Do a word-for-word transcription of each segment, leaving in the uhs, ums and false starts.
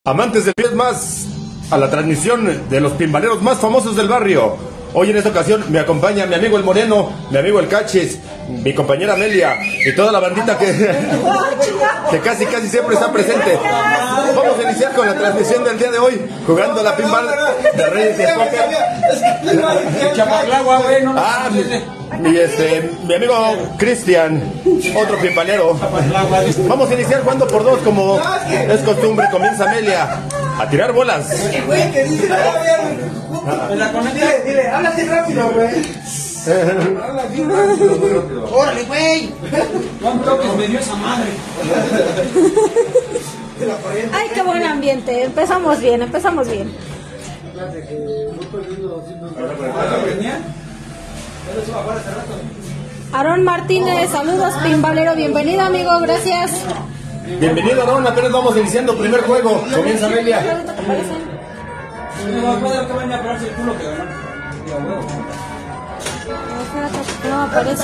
Amantes de pies más a la transmisión de los pimbaleros más famosos del barrio. Hoy en esta ocasión me acompaña mi amigo el Moreno, mi amigo el Cachis, mi compañera Amelia y toda la bandita que, que casi casi siempre está presente. Vamos a iniciar con la transmisión del día de hoy, jugando la pinball de Reyes de Póker. Ah, mi, mi, este, mi amigo Cristian, otro pimbalero. Vamos a iniciar jugando por dos como es costumbre. Comienza Amelia a tirar bolas. Dile, dile, habla así rápido, güey. Habla así rápido. Órale, güey. ¿Cuánto toques me dio esa madre? Ay, qué buen ambiente. Empezamos bien, empezamos bien. Aarón Martínez, saludos, pimbalero. Bienvenido, amigo, gracias. Bienvenido, Aarón. Apenas vamos iniciando el primer juego. Comienza Amelia. No aparece.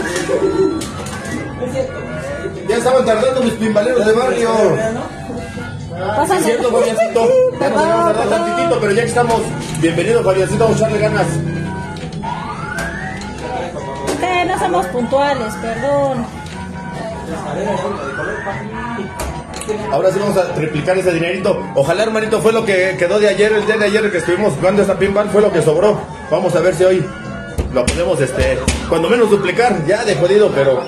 Ya estaban tardando mis pimbaleros de barrio. Pásame. Es cierto, Fabiancito. Ya nos vamos a tardar tantitito, pero ya que estamos. Bienvenido, Fabiancito. Vamos a echarle ganas. Eh, no somos puntuales, perdón. Ahora sí vamos a triplicar ese dinerito. Ojalá, hermanito, fue lo que quedó de ayer, el día de ayer que estuvimos jugando esa pinball, fue lo que sobró. Vamos a ver si hoy lo podemos, este, cuando menos duplicar, ya de jodido, pero...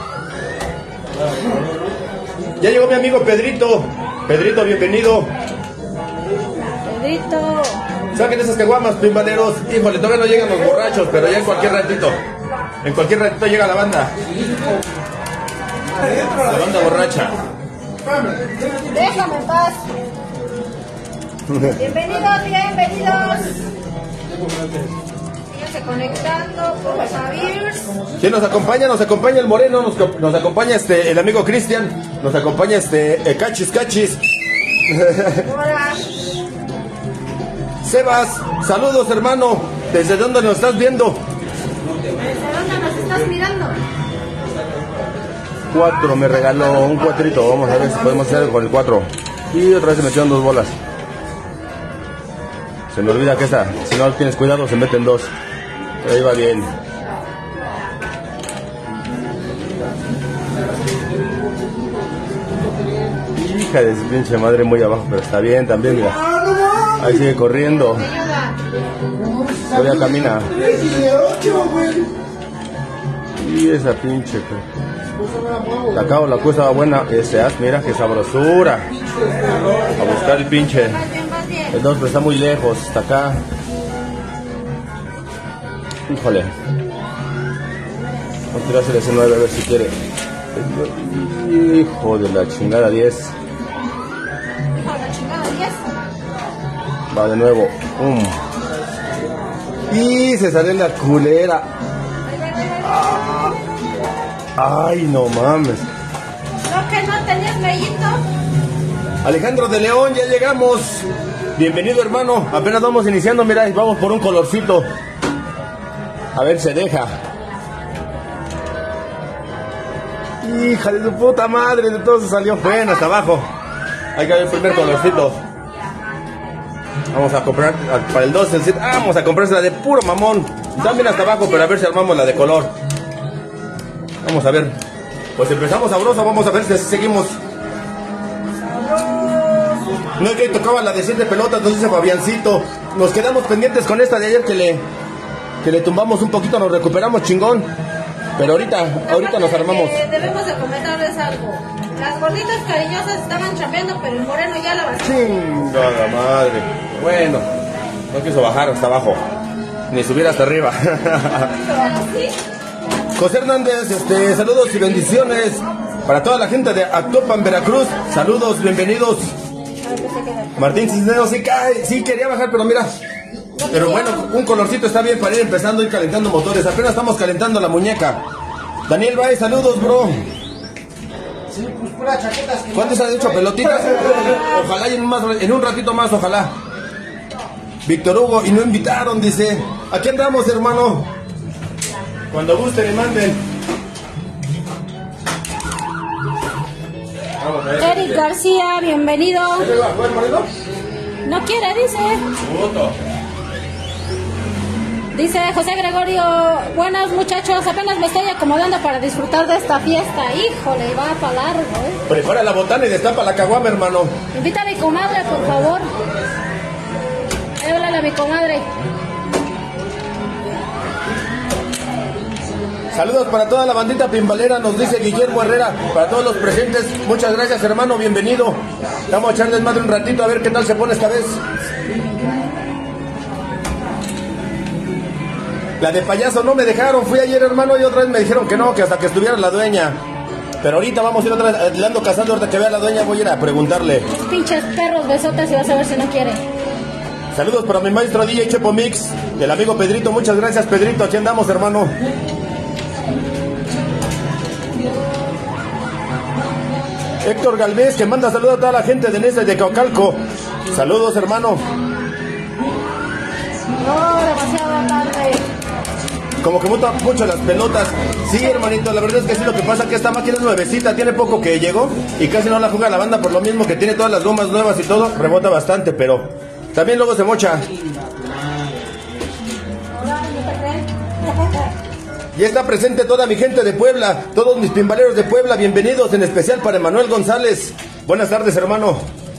Ya llegó mi amigo Pedrito. Pedrito, bienvenido. Pedrito. Saquen esas caguamas, pimbaleros. Híjole, todavía no llegan los borrachos, pero ya en cualquier ratito. En cualquier ratito llega la banda. La banda borracha. Déjame en paz. Bienvenidos, bienvenidos. Síganse conectando con Javier. ¿Quién nos acompaña? Nos acompaña el Moreno, nos, nos acompaña este el amigo Cristian, nos acompaña este el Cachis Cachis. Hola. Sebas, saludos, hermano. ¿Desde dónde nos estás viendo? ¿Desde dónde nos estás mirando? Cuatro, me regaló un cuatrito. Vamos a ver si podemos hacer con el cuatro. Y otra vez se metieron dos bolas. Se me olvida que esta, si no tienes cuidado, se meten dos. Pero ahí va bien. Hija de su pinche madre, muy abajo, pero está bien también, mira. Ahí sigue corriendo. Todavía camina. Y esa pinche. La acabo, la cosa va buena. Ese as, mira qué sabrosura. A buscar el pinche. El dos, pero está muy lejos. Está acá. Híjole. Vamos a tirarse ese nueve a ver si quiere. Hijo de la chingada diez. Hijo de la chingada diez. Va de nuevo. Um. Y se sale la culera. Ah. Ay, no mames. ¿No que no tenías mellito? Alejandro de León, ya llegamos. Bienvenido, hermano. Apenas vamos iniciando, mira, y vamos por un colorcito. A ver, se deja. Hija de su puta madre, de todo se salió bueno hasta abajo. Hay que ver el primer colorcito. Vamos a comprar para el dos, el siete. Vamos a comprarse la de puro mamón. También hasta abajo, pero a ver si armamos la de color. Vamos a ver. Pues empezamos sabroso, vamos a ver si así seguimos. No es que tocaba la de siete pelotas, nos dice Fabiancito. Nos quedamos pendientes con esta de ayer que le que le tumbamos un poquito, nos recuperamos chingón. Pero ahorita, ahorita nos armamos. Eh, debemos de comentarles algo. Las gorditas cariñosas estaban chambeando, pero el Moreno ya la bajó. Chingada madre. Bueno, no quiso bajar hasta abajo, ni subir hasta arriba. José Hernández, este, saludos y bendiciones para toda la gente de Actopan, Veracruz. Saludos, bienvenidos. Martín Cisneros, sí, cae, sí quería bajar, pero mira. Pero bueno, un colorcito está bien para ir empezando y calentando motores. Apenas estamos calentando la muñeca. Daniel Baez, saludos, bro. ¿Cuántos han hecho pelotitas? Ojalá y en un, más, en un ratito más, ojalá. Víctor Hugo, y no invitaron, dice. Aquí andamos, hermano. Cuando gusten y manden. Eric García, bienvenido. No quiere, dice. Dice José Gregorio, buenas muchachos, apenas me estoy acomodando para disfrutar de esta fiesta. Híjole, va para largo, ¿eh? Prepara la botana y destapa la caguama, hermano. Invita a mi comadre, por favor. Háblale a mi comadre. Saludos para toda la bandita pimbalera, nos dice Guillermo Herrera. Para todos los presentes, muchas gracias, hermano, bienvenido. Vamos a echarles más de un ratito a ver qué tal se pone esta vez. La de payaso no me dejaron, fui ayer, hermano, y otra vez me dijeron que no, que hasta que estuviera la dueña. Pero ahorita vamos a ir otra vez, le ando cazando, ahorita que vea a la dueña voy a ir a preguntarle. Pinches perros besotes y vas a ver si no quiere. Saludos para mi maestro D J Chepo Mix, el amigo Pedrito, muchas gracias Pedrito, aquí andamos, hermano. Héctor Galvez, que manda saludos a toda la gente de Nesa y de Caucalco. Saludos, hermano. No, demasiado tarde. Como que muta mucho las pelotas. Sí, hermanito, la verdad es que sí, lo que pasa es que esta máquina es nuevecita, tiene poco que llegó y casi no la juega la banda por lo mismo que tiene todas las gomas nuevas y todo, rebota bastante, pero también luego se mocha. Y está presente toda mi gente de Puebla, todos mis pimbaleros de Puebla, bienvenidos, en especial para Emanuel González. Buenas tardes, hermano.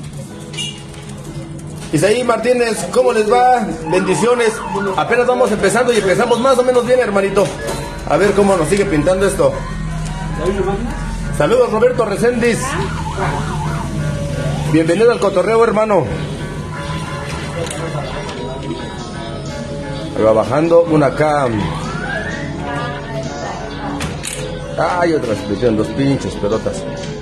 Isaí Martínez, ¿cómo les va? Bendiciones. Apenas vamos empezando y empezamos más o menos bien, hermanito. A ver cómo nos sigue pintando esto. Saludos, Roberto Reséndiz. Bienvenido al cotorreo, hermano. Ahí va bajando una acá. Ay, otra expresión, dos pinches pelotas.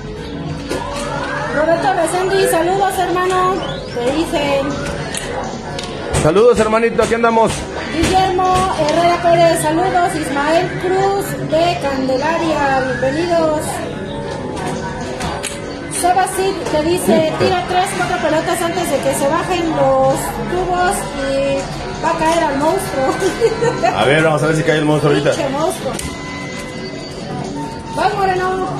Roberto Reséndiz, saludos, hermano. Te dicen. Saludos, hermanito, aquí andamos. Guillermo Herrera Pérez, saludos. Ismael Cruz de Candelaria, bienvenidos. Sebasik te dice, tira tres, cuatro pelotas antes de que se bajen los tubos y va a caer al monstruo. A ver, vamos a ver si cae el monstruo ahorita. Pinche monstruo. ¡Vas, Moreno!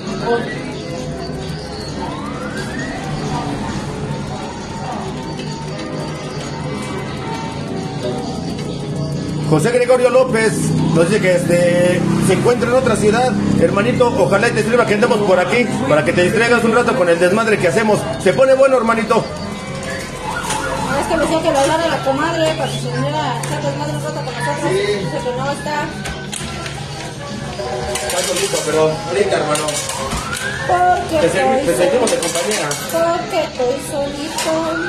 José Gregorio López nos dice que este, se encuentra en otra ciudad. Hermanito, ojalá y te escriba que andemos por aquí para que te distraigas un rato con el desmadre que hacemos. Se pone bueno, hermanito. Es que me decía que le hablara a la comadre para que se viniera a echar desmadre un rato con nosotros. Dice que no está. Está solito, pero ahorita, hermano. Porque Te, estoy te sentimos de solito. compañía. Porque estoy solito.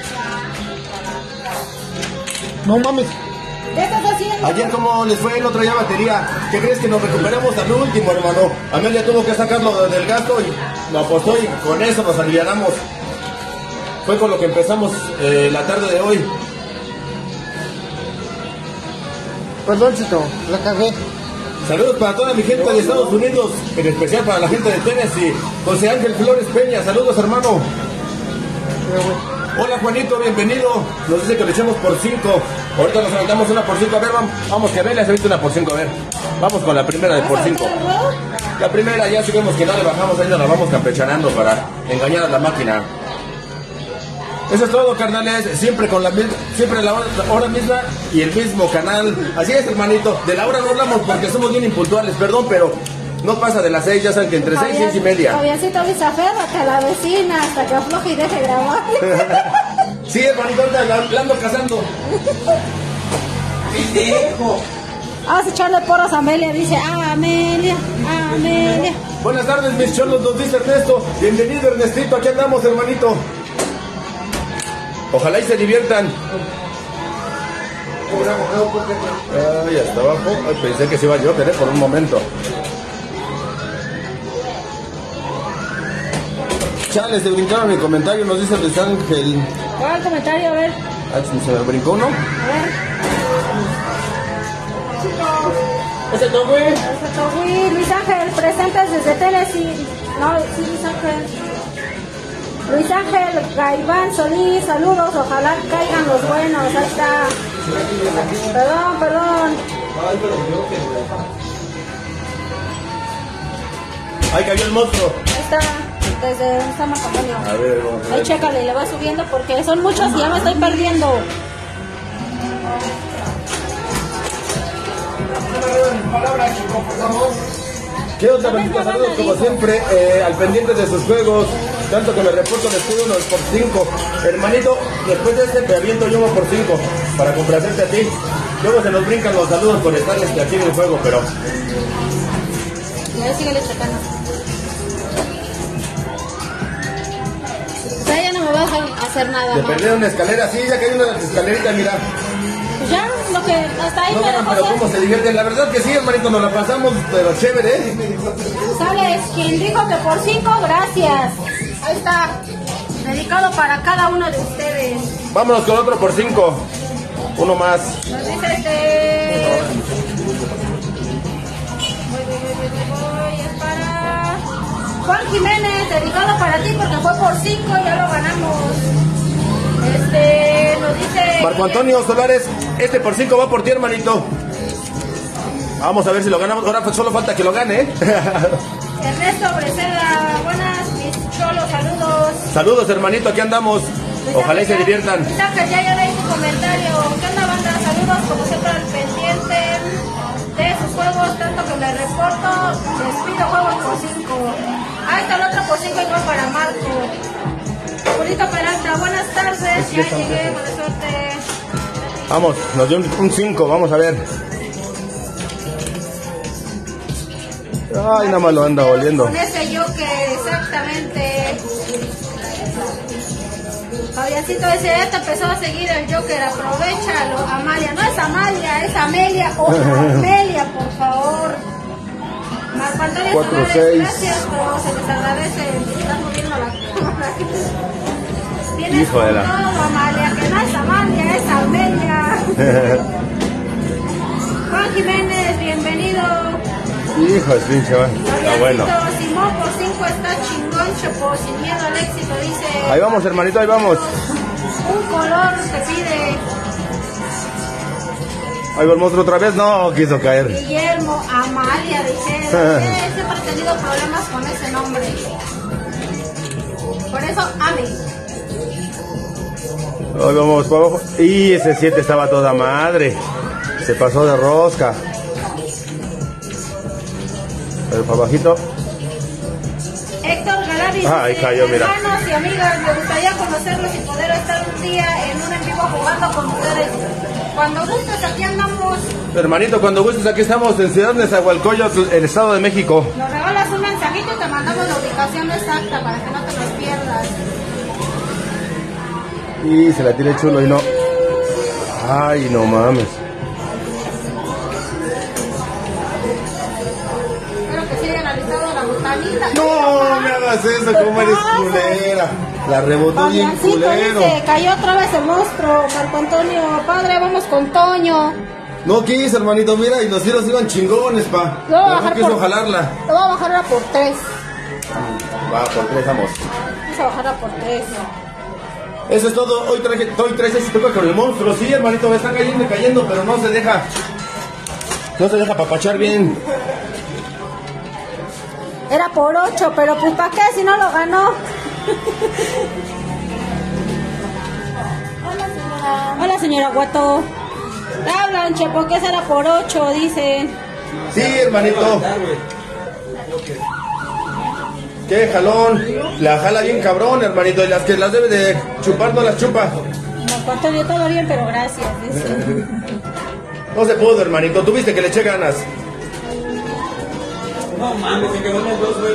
No mames. ¿Qué estás haciendo? Ayer, ¿cómo les fue? No traía batería. ¿Qué crees que nos recuperamos al último, hermano? Amelia tuvo que sacarlo del gasto y lo apostó y con eso nos alivianamos. Fue con lo que empezamos eh, la tarde de hoy. Perdón, Chito, la cagué. Saludos para toda mi gente de Estados Unidos, en especial para la gente de Tennessee. José Ángel Flores Peña, saludos, hermano. Hola, Juanito, bienvenido. Nos dice que le echemos por cinco. Ahorita nos aventamos una por cinco. A ver, vamos, vamos que Amelia se aventó una por cinco. A ver, vamos con la primera de por cinco. La primera ya si vemos que no le bajamos, ahí nos la vamos campechanando para engañar a la máquina. Eso es todo, carnales, siempre con la misma, siempre la hora, la hora misma y el mismo canal. Así es, hermanito, de la hora no hablamos porque somos bien impuntuales, perdón, pero no pasa de las seis, ya saben que entre seis y seis y media. Fabiancito dice, aférrate a la vecina hasta que afloje y deje grabar. Sí, hermanito, ahorita la, la ando cazando. ¡Pendejo! Vamos a echarle porras a Amelia, dice, ah, Amelia, ah, Amelia. Buenas tardes, mis cholos, nos dice Ernesto. Bienvenido, Ernestito, aquí andamos, hermanito. Ojalá y se diviertan. Ay, hasta abajo. Ay, pensé que se iba yo, pero por un momento. Chales, se brincaron mi comentario, nos dice Luis Ángel. ¿Cuál comentario? A ver. Ah, se me brincó uno. A ver. Ese toque. Ese toque. Luis Ángel, presentes desde Tennessee. No, sí, Luis Ángel. Luis Ángel Gaiván Solís, saludos, ojalá caigan los buenos, ahí está. Perdón, perdón. Ahí cayó el monstruo. Ahí está. desde San Marco Antonio. A ver, vamos a ver. Ahí chécale, le va subiendo porque son muchos y ya me estoy perdiendo. ¿Qué onda, bandita? Saludos como siempre, eh, al pendiente de sus juegos. Tanto que me reporto les pido uno por cinco. Hermanito, después de este te aviento yo uno por cinco para complacerte a ti. Luego se nos brincan los saludos por estar aquí en el juego, pero... Y ahora síguele checando. O sea, ya no me vas a hacer nada Te más. perdí una escalera, sí, ya cayó una escalerita, mira. Pues ya, lo que hasta ahí No, me pero, dejó pero hacer. cómo se divierten. La verdad que sí, hermanito, nos la pasamos, pero chévere, ¿eh? ¿Sabes? Quien dijo que por cinco, gracias. Ahí está. Dedicado para cada uno de ustedes. Vámonos con otro por cinco. Uno más. Nos dice este... Voy, voy, voy, voy, voy, es para... Juan Jiménez, dedicado para ti porque fue por cinco y ya lo ganamos. Este, nos dice... Marco Antonio Solares, este por cinco va por ti, hermanito. Vamos a ver si lo ganamos. Ahora pues solo falta que lo gane, ¿eh? Ernesto Breceda, buenas, mis cholos, saludos. Saludos, hermanito, aquí andamos. Ojalá y se diviertan. Saca, ya ya leí tu comentario. ¿Qué onda, banda? Saludos, como siempre, al pendiente de sus juegos, tanto que me reporto. Les pido juegos por cinco. Ahí está el otro por cinco y no para Marco. Julito Peralta, buenas tardes. Ya llegué, buena suerte. Vamos, nos dio un cinco, vamos a ver. Ay, nada más lo anda oliendo. Con ese Joker, exactamente. Fabiancito ese ya te empezó a seguir el Joker, aprovechalo. Amalia, no es Amalia, es Amelia. O Amelia, por favor. Marco Antonio Cuatro, Solares, seis. gracias, pero se les agradece. Están moviendo la cámara. Tienes Hijo de la- todo, Amalia, que no es Amalia, es Amelia. Juan Jiménez, bienvenido. Hijo de pinche, va. Está bueno. Simón por cinco está chingón, Chopo, sin miedo al éxito, dice. Ahí vamos, hermanito, ahí vamos. Un color te pide Ahí va el monstruo otra vez. No, quiso caer. Guillermo, Amalia, dice. Eh, Siempre he tenido problemas con ese nombre. Por eso, Ame. Ahí vamos para abajo. Y ese siete estaba toda madre. Se pasó de rosca. Pero para abajito. Héctor Galavis, Ah, ahí dice, cayó, mira. hermanos y amigas, me gustaría conocerlos y poder estar un día en un en vivo jugando con ustedes. Cuando gustes, aquí andamos. Hermanito, cuando gustes, aquí estamos en Ciudad Nezahualcóyotl, el Estado de México. Nos regalas un mensajito y te mandamos la ubicación exacta para que no te los pierdas. Y se la tiré chulo y no. Ay, no mames. Espero que se hayan analizado la botanita. No me hagas eso, como eres culera. La rebotó bien Fabiancito culero. dice, cayó otra vez el monstruo. Marco Antonio, padre, vamos con Toño. No quise, hermanito, mira, y los tiros iban chingones, pa. Lo voy a Pero bajar no quiso por- jalarla. Lo voy a bajar ahora por tres. Va, por tres, vamos. Vamos a bajarla por tres. Eso es todo. Hoy traje, hoy traes ese toque con el monstruo. Sí, hermanito, me está cayendo y cayendo, pero no se deja. No se deja papachar bien. Era por ocho, pero pues ¿para qué si no lo ganó? Hola, señora. Hola, señora Guato. Te hablan, Chepo, que esa era por ocho, dicen. Sí, hermanito. Qué jalón. La jala bien cabrón, hermanito. Y las que las debe de chupar no las chupa. Marco Antonio, todo bien, pero gracias. dice. No se pudo, hermanito. Tuviste que le eché ganas. No mames, se quedó en los dos, güey.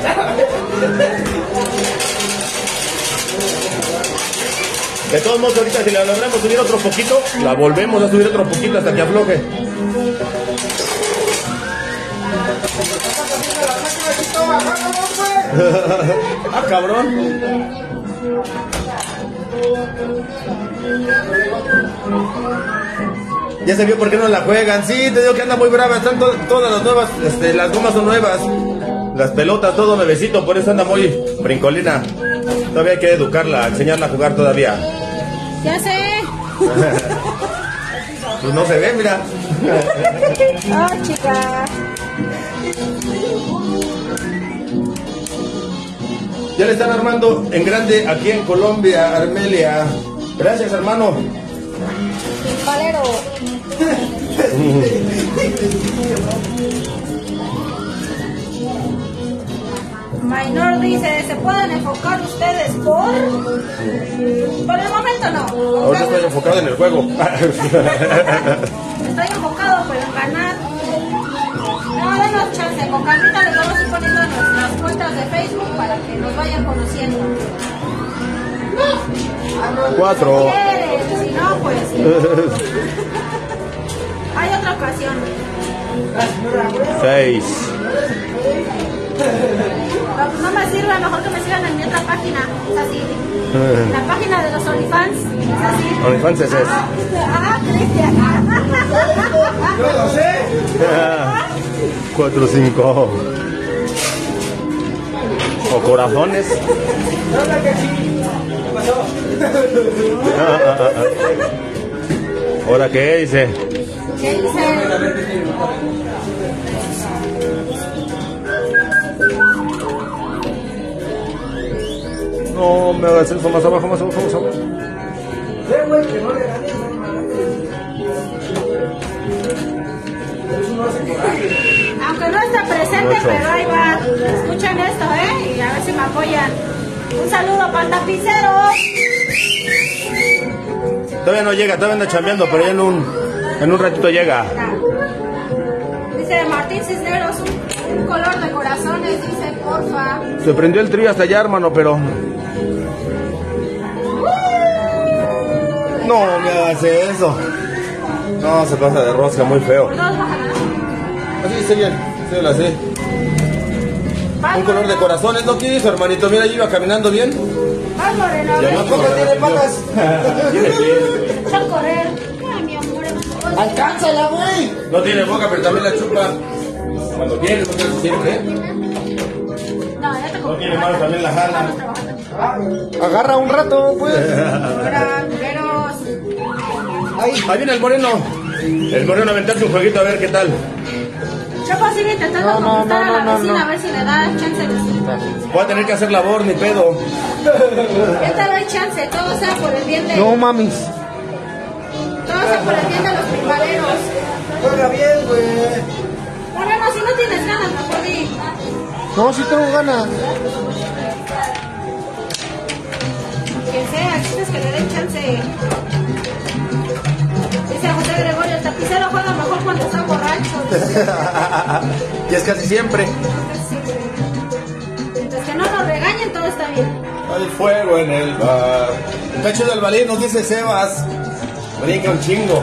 De todos modos, ahorita si la logramos subir otro poquito, la volvemos a subir otro poquito hasta que afloje. Ah, cabrón. Ya se vio por qué no la juegan. Sí, te digo que anda muy brava. Están to- todas las nuevas, este, las gomas son nuevas. Las pelotas, todo nuevecito, por eso anda muy brincolina. Todavía hay que educarla, enseñarla a jugar todavía. Ya sé. Pues no se ve, mira. Oh, chica. Ya le están armando en grande aquí en Colombia, Armelia. Gracias, hermano. Valero. Maynor dice, ¿se pueden enfocar ustedes por? Por el momento no. Ahora estoy enfocado en el juego. Estoy enfocado pero en ganar. No, denos chance, con Carlita les vamos a ir poniendo nuestras cuentas de Facebook para que nos vayan conociendo. Cuatro. Si no, pues. Hay otra ocasión. Seis. No, pues no me sirve, mejor que me sigan en mi otra página. Es así. La página de los OnlyFans. Es así. OnlyFans es eso. Ah, Cristian. Yo lo sé. Cuatro, cinco. O corazones. Hola, que sí. ¿Qué pasó? ¿Ahora qué dice? ¿Qué dice? No me hagas eso, más abajo, más abajo, más abajo. Eh, güey, que no le ganes, no mames. Eso no hace coraje. Aunque no está presente, Ocho. pero ahí va. Escuchen esto, ¿eh? Y a ver si me apoyan. Un saludo para el tapicero. Todavía no llega, todavía anda chambeando, pero ya en un, en un ratito llega. Dice Martín Cisneros, un, un color de corazones, dice, porfa. Se prendió el trío hasta allá, hermano, pero... No me hagas eso. No, se pasa de rosca, muy feo. Por dos, bájala, ¿no? Así, está bien, sí, la sé. Vas, Un color de Moreno. corazones, ¿no quieres, hermanito? Mira, yo iba caminando bien. Vas, Moreno. Ya ven. no, ¿Cómo tiene patas? Tiene pies. Echa a correr. Ay, mi amor. ¡Alcánzala, güey! No tiene boca, pero también la chupa. Cuando quiere, no quiere siempre. No, ya te No tiene mano, también la jala. Agarra un rato, pues. Ahora, culeros. Ahí. Ahí viene el moreno. El moreno a aventarse un jueguito a ver qué tal. Chapo sigue intentando No, no, conquistar no, a la no, vecina no. a ver si le da chance de su. Voy a tener que hacer labor, ni pedo. Ya te doy chance, todo sea por el bien de. No mames. Todo sea por el bien de los primareros. Juega bien, güey. Moreno, si no tienes ganas, mejor di. No, sí tengo ganas. Quien sea, quieres que le den chance. Dice José Gregorio, el tapicero juega mejor cuando está borracho. Y es casi siempre. Mientras que no nos regañen, todo está bien. Hay fuego en el bar. Está chido el balín, nos dice Sebas. Brinca un chingo.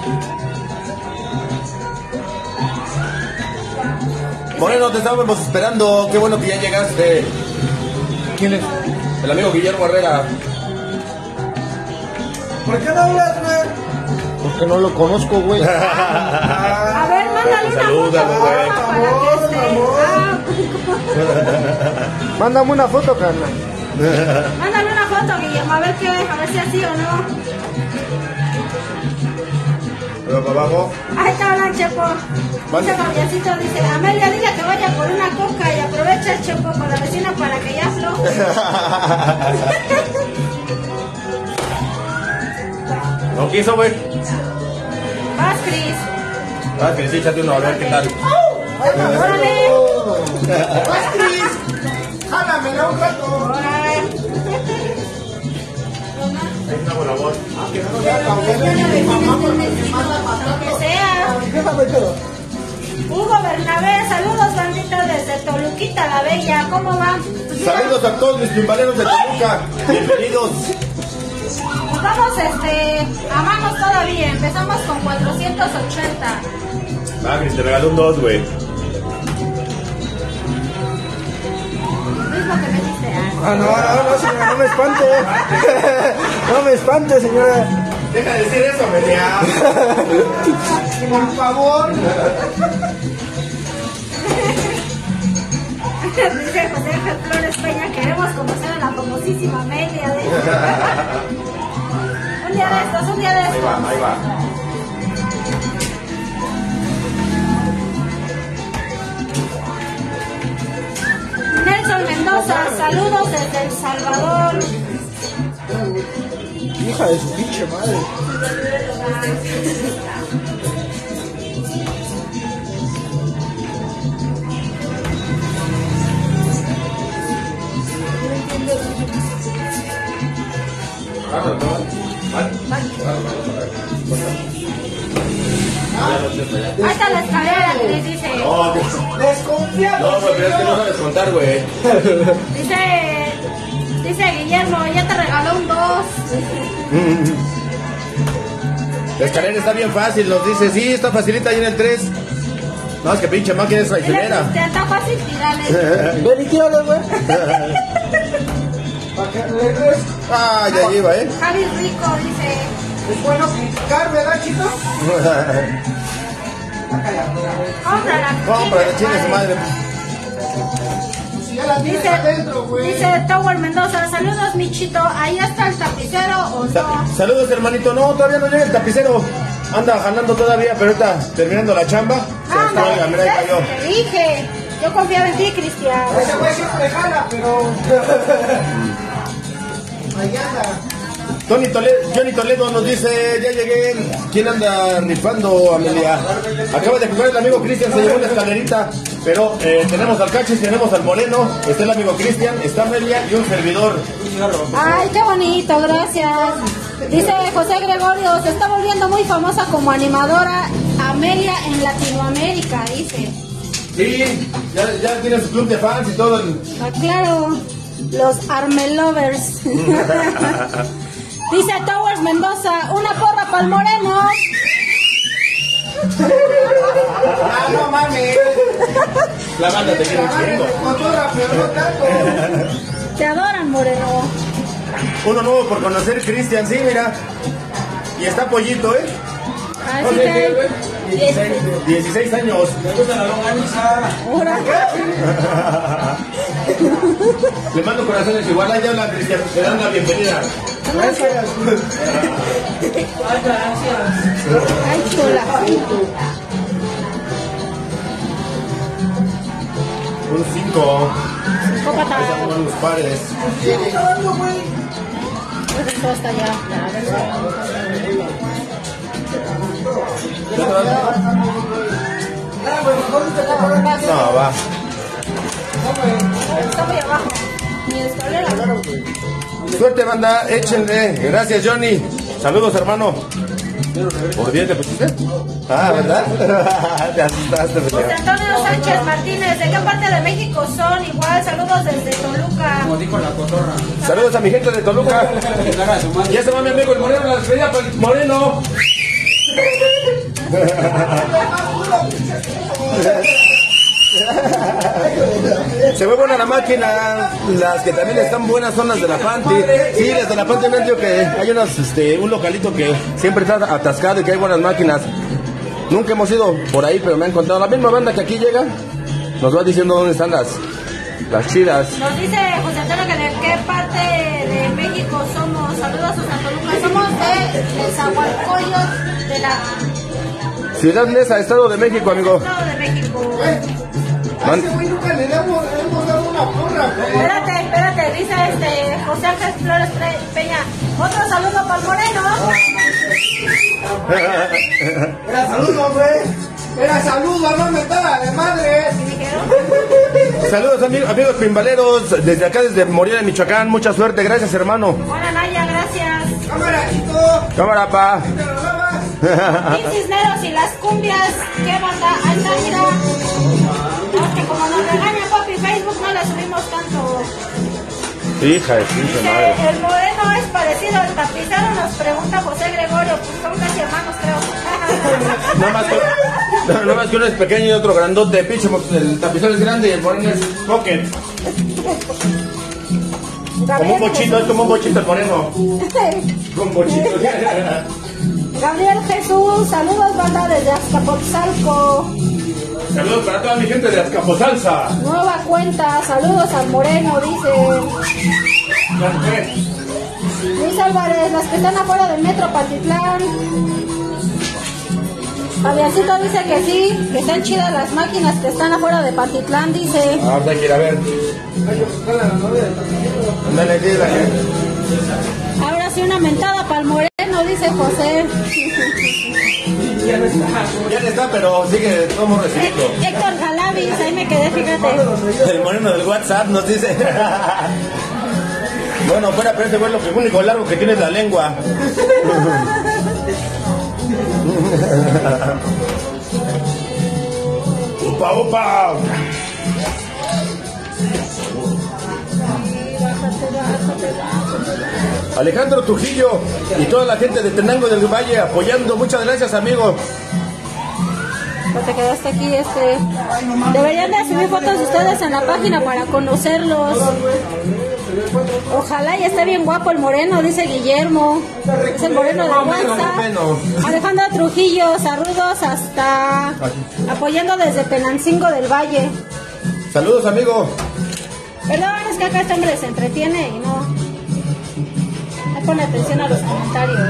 Moreno, te estábamos esperando. Qué bueno que ya llegaste. ¿Quién es? El amigo Guillermo Herrera. ¿Por qué no hablas, güey? Porque no lo conozco, güey. A ver, mándale una Salúdalo, foto güey. porfa, para que este. Ah, Mándame una foto, carnal. mándale una foto, Guillermo, a ver qué, a ver si así o no. Pero para abajo. Ahí está hablan, Chepo. Dice Fabiancito, dice, Amelia, dile que vaya por una coca y aprovecha, Chepo, con la vecina para que ya afloje. No quiso, güey. Vas, Cris. Ah, que sí, échate uno a ver qué tal. Órale. ¡Vas, Cris! ¡Jálamela un rato! Órale. Ahí está buena voz. Que no sea tan buena ni mi mamá, porque me manda a matar. Lo que sea. Déjame todo. Hugo Bernabé, saludos, bandita, desde Toluquita la Bella. ¿Cómo van? Pues mira, Saludos a todos mis timbaleros de Toluca. Bienvenidos. pues vamos este, a manos todavía. Empezamos con cuatrocientos ochenta. Ah, Cris, te regaló un dos, güey. Lo mismo que me diste. Ah. Ah, no, no, no, señora, no me espante. No me espante, señora. Deja de decir eso, Amelia. Por favor. Dice José Ángel Flores Peña, queremos conocer a la famosísima Amelia. De... un día de estos, un día de Ahí estos. va, ahí va. Nelson Mendoza. Mendoza, saludos desde El Salvador. Hija de su pinche madre. Ahí está la escalera, Cris, dice. No, que- Desconfiado. no, güey, pero es que no sabes contar, güey. Dice, dice Guillermo, ya te regaló un dos. La escalera está bien fácil, nos dice, sí, está facilita ahí en el tres. No, es que pinche máquina es Dile, traicionera. Cristian, está fácil tirarle. Ven y tírale, güey. Para que le des. Ah, ya lleva, ¿eh? Javi Rico dice, Es bueno criticar, ¿verdad, chicos? cómprala. Cómprale, chingue su madre. Si ya la tienes Dice, adentro, güey. dice Tower Mendoza, saludos Michito, ahí está el tapicero o Sa- no. Saludos, hermanito. No, todavía no llega el tapicero. Anda jalando todavía, pero ahorita terminando la chamba. Se Ah, no, descarga, mira, ahí cayó. te dije, yo confiaba en ti, Cristian. Ese güey siempre jala, pero. Ahí anda. Tony Toledo, Johnny Toledo nos dice, ya llegué. ¿Quién anda rifando, Amelia? Acaba de jugar el amigo Cristian, se llevó una escalerita. Pero eh, tenemos al Cachis, tenemos al Moreno, está el amigo Cristian, está Amelia y un servidor. Ay, qué bonito, gracias. Dice José Gregorio, se está volviendo muy famosa como animadora Amelia en Latinoamérica, dice. Sí, ya, ya tiene su club de fans y todo. el- Ah, claro, los Armelovers. Dice Towers Mendoza, una porra para el Moreno. Ah, no mames. La banda te quiere un chingo. Cotorra, pero no tanto. Te adoran, Moreno. Uno nuevo por conocer, Cristian, sí, mira. Y está pollito, ¿eh? Así que... dieciséis años. Me gusta la longaniza. Ahora. Le mando corazones igual. Ahí habla, Cristian. Te dan la bienvenida. Gracias. Ay, chula. Un cinco. Cópata. Ahí están jugando los pares. Sigue grabando, güey. Pues esto está ya. Ya, a ver si- Ah, güey, mejor no te compras. No, va. No, güey. Está muy abajo. Ni escalera. Suerte, banda. Échenle. Gracias, Johnny. Saludos, hermano. ¿Por diez te pusiste? Ah, ¿verdad? Te asustaste, José ¿verdad? Antonio Sánchez Martínez, ¿de qué parte de México son? Igual, saludos desde Toluca. Como dijo la cotorra. Saludos a mi gente de Toluca. Llegar a su madre. Ya se va mi amigo el Moreno, la despedida para el Moreno. Se ve buena la máquina, las que también están buenas son las de la Panti. Sí, las de la Panti me han dicho que hay unas, este, un localito que siempre está atascado y que hay buenas máquinas. Nunca hemos ido por ahí, pero me han contado. La misma banda que aquí llega nos va diciendo dónde están las, las chidas. Nos dice José Antonio que de qué parte de México somos. Saludos a Toluca. Somos de Nezahualcóyotl, de la Ciudad Neza, Estado de México, amigo. Estado de México. A ese güey nunca le damos, le hemos dado una porra, güey. Espérate, espérate, dice este José Ángel Flores Pre- Peña. Otro saludo para el Moreno. Era saludo, güey. Era saludo, no metada de madre. ¿Y dijeron? Saludos amigos, amigos pimbaleros, desde acá, desde Morelia, Michoacán. Mucha suerte, gracias hermano. Hola Naya, gracias. Cámara, chico. Cámara, pa. Te lo lavas. Mil Cisneros y las cumbias. ¿Qué banda? Ahí está, mira. No, que como nos regaña papi Facebook no la subimos tanto. Hija de pinche Dice, madre. el Moreno es parecido al tapicero, nos pregunta José Gregorio. Pues son casi hermanos, creo. No más que, no, no más que uno es pequeño y otro grandote. Pinche, el tapizón es grande y el moreno es pocket. Como un bochito, es como un bochito el moreno. Con bochito. Gabriel Jesús, saludos banda desde Azcapotzalco. Saludos para toda mi gente de Azcapotzalza. Nueva cuenta, saludos al Moreno, dice Luis Álvarez, las que están afuera del metro Patitlán. Fabiancito dice que sí, que están chidas las máquinas que están afuera de Patitlán, dice. Ahora hay que ir a ver. Dale, sí, dale. Ahora sí una mentada para el moreno, dice José. Ya no está. Ya no está, pero sigue como recibiendo. Héctor Galavis, ahí me quedé, fíjate. El moreno del WhatsApp nos dice. Bueno, fuera, pero ese güey lo que único largo que tiene es la lengua. ¡Upa, upa! Alejandro Trujillo y toda la gente de Tenango del Valle apoyando. Muchas gracias, amigo. Pues te quedaste aquí, este. Deberían de subir fotos de ustedes en la página para conocerlos. Ojalá y esté bien guapo el moreno, dice Guillermo. Es el moreno de WhatsApp. Alejandro Trujillo, saludos hasta apoyando desde Tenancingo del Valle. Saludos, amigo. Perdón, es que acá este hombre se entretiene y no, no pone atención a los comentarios.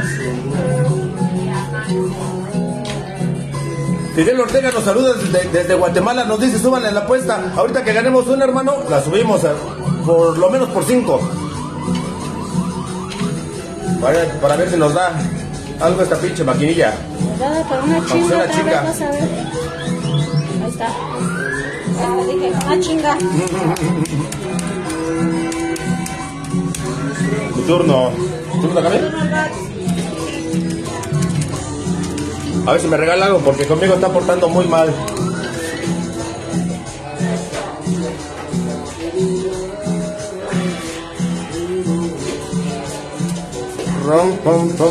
Fidel Ortega nos saluda desde, desde Guatemala, nos dice súbanle la apuesta. Ahorita que ganemos una, hermano, la subimos a, por lo menos por cinco. Para, para ver si nos da algo esta pinche maquinilla. Dada por una chinga, una otra chinga. vez, vas a ver. Ahí está. Ya te dije, una chinga. Tu turno. ¿Tú me acabé? A ver si me regala algo porque conmigo está portando muy mal. Rom, pom, pom.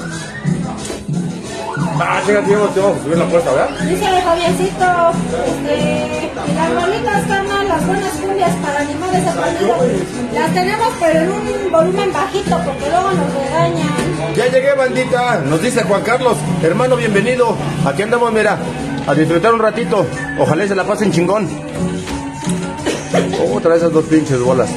Ah, chica, tenemos que subir la puerta, ¿verdad? Dice Javiercito, este, y las rolitas, carnal, las buenas cumbias para animar ese partido, las tenemos pero en un volumen bajito porque luego nos regañan. Ya llegué, bandita, nos dice Juan Carlos, hermano, bienvenido. Aquí andamos, mira, a disfrutar un ratito. Ojalá y se la pasen chingón. Otra de esas dos pinches bolas.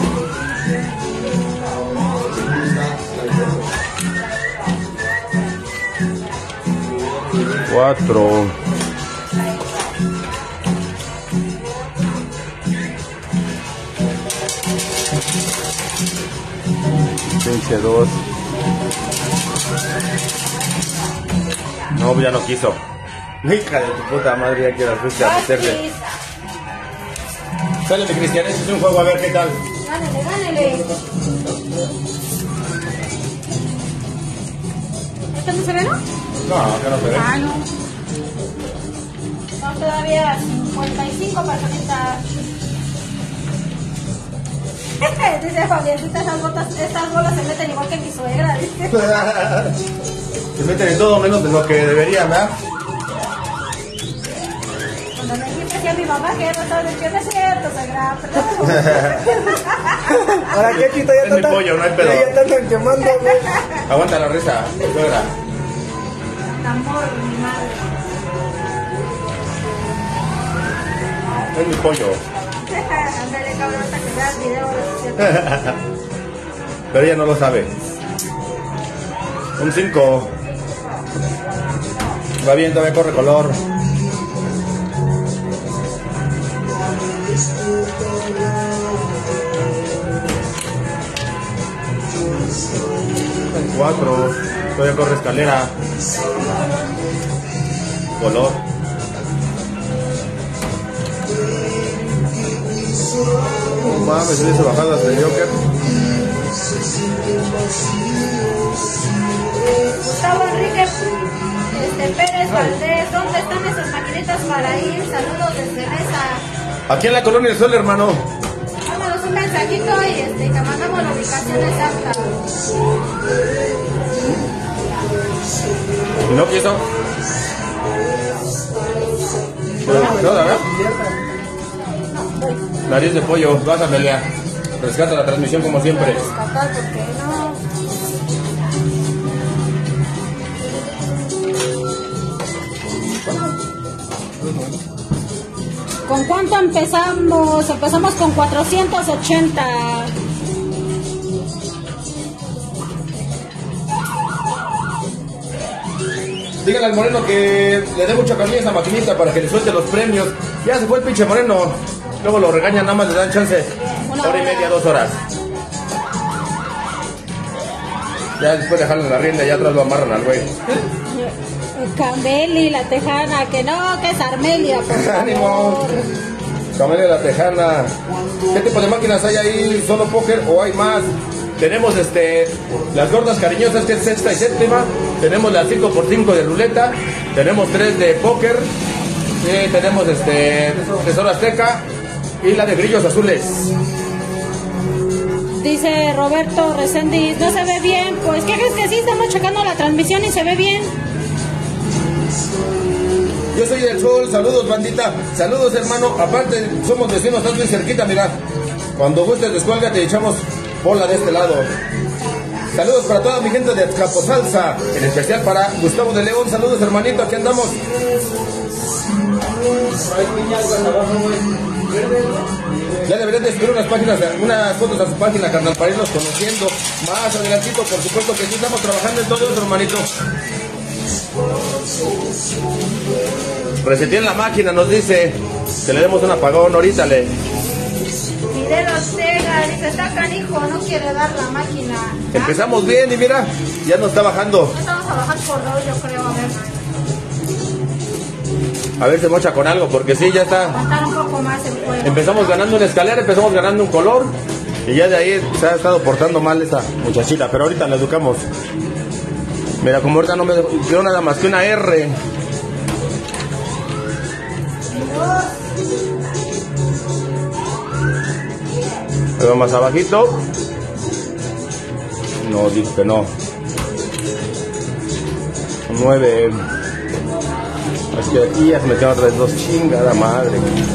Cuatro. Pinche dos. No, ya no quiso. Hija de tu puta madre, ya quieras fuiste a meterle. Sale mi Cristian, este es un juego, a ver qué tal. Gánale, gánale. ¿Esto no se ve, no? No, acá no se ve. Ah, no. Son todavía cincuenta y cinco personitas. Dice Fabiancita, esas botas, estas bolas se meten igual que mi suegra, dice. Se meten en todo menos de lo que deberían, ¿verdad? Cuando me dijiste que a mi mamá que ya no estaba diciendo, es cierto, suegra, perdón. Ahora qué chito, ya Es mi te pollo, no hay pedo. ya te están quemando, güey. Aguanta la risa, suegra. Amor, mi madre. Es mi pollo. Ándale, cabrón, hasta que veas el video. ¿Cierto? Pero ella no lo sabe. Un cinco. Va bien, todavía corre color. Un cuatro. Todavía corre escalera. Color. No mames, se hizo bajadas de Joker. Gustavo Enrique este, Pérez Valdés, ¿dónde están esas maquinitas para ir? Saludos desde Mesa. Aquí en la Colonia del Sol, hermano. Mándanos un mensajito y este, que mandamos la ubicación exacta. ¿No quiso? No, la verdad. Nariz de pollo, vas a pelear. Rescata la transmisión como siempre. Rescatar porque no. ¿Con cuánto empezamos? Empezamos con cuatrocientos ochenta. Díganle al Moreno que le dé mucha cariño a esa maquinita para que le suelte los premios. Ya se fue el pinche Moreno. Luego lo regañan, nada más le dan chance. Una hora y media, dos horas. Ya después dejarlo en la rienda y ya atrás lo amarran al güey. Cameli, la tejana, que no, que es Armelia, por favor. ¡Ánimo! Camelia la Tejana. ¿Qué tipo de máquinas hay ahí? ¿Solo póker o hay más? Tenemos este las gordas cariñosas, que es sexta y séptima. Tenemos las cinco por cinco de ruleta. Tenemos tres de póker. Y tenemos este Tesoro Azteca y la de grillos azules. Dice Roberto Reséndiz, no se ve bien. Pues, ¿qué crees que sí? Estamos checando la transmisión y se ve bien. Yo soy del Sol, saludos bandita, saludos hermano, aparte somos vecinos, estás muy cerquita, mira. Cuando gustes descuélgate y echamos bola de este lado. Saludos para toda mi gente de Azcapotzalco, en especial para Gustavo de León, saludos hermanito, aquí andamos. Ya deberían de subir unas páginas, unas fotos a su página, carnal, para irnos conociendo más adelantito, por supuesto que sí estamos trabajando en todo eso, hermanito. Reseté en la máquina, nos dice que le demos un apagón, ahorita le. Fidel Ortega dice, está canijo, no quiere dar la máquina. Empezamos bien y mira, ya nos está bajando. Ya estamos a bajar por dos, yo creo, a ver. A ver si mocha con algo, porque sí, ya está. Aguantar un poco más el juego. Empezamos ganando una escalera, empezamos ganando un color. Y ya de ahí se ha estado portando mal esta muchachita, pero ahorita la educamos. Mira, como ahorita no me dio nada más que una R. Pero más abajito. No, dice que no. nueve. Es que aquí ya se metieron otras dos, chingada madre.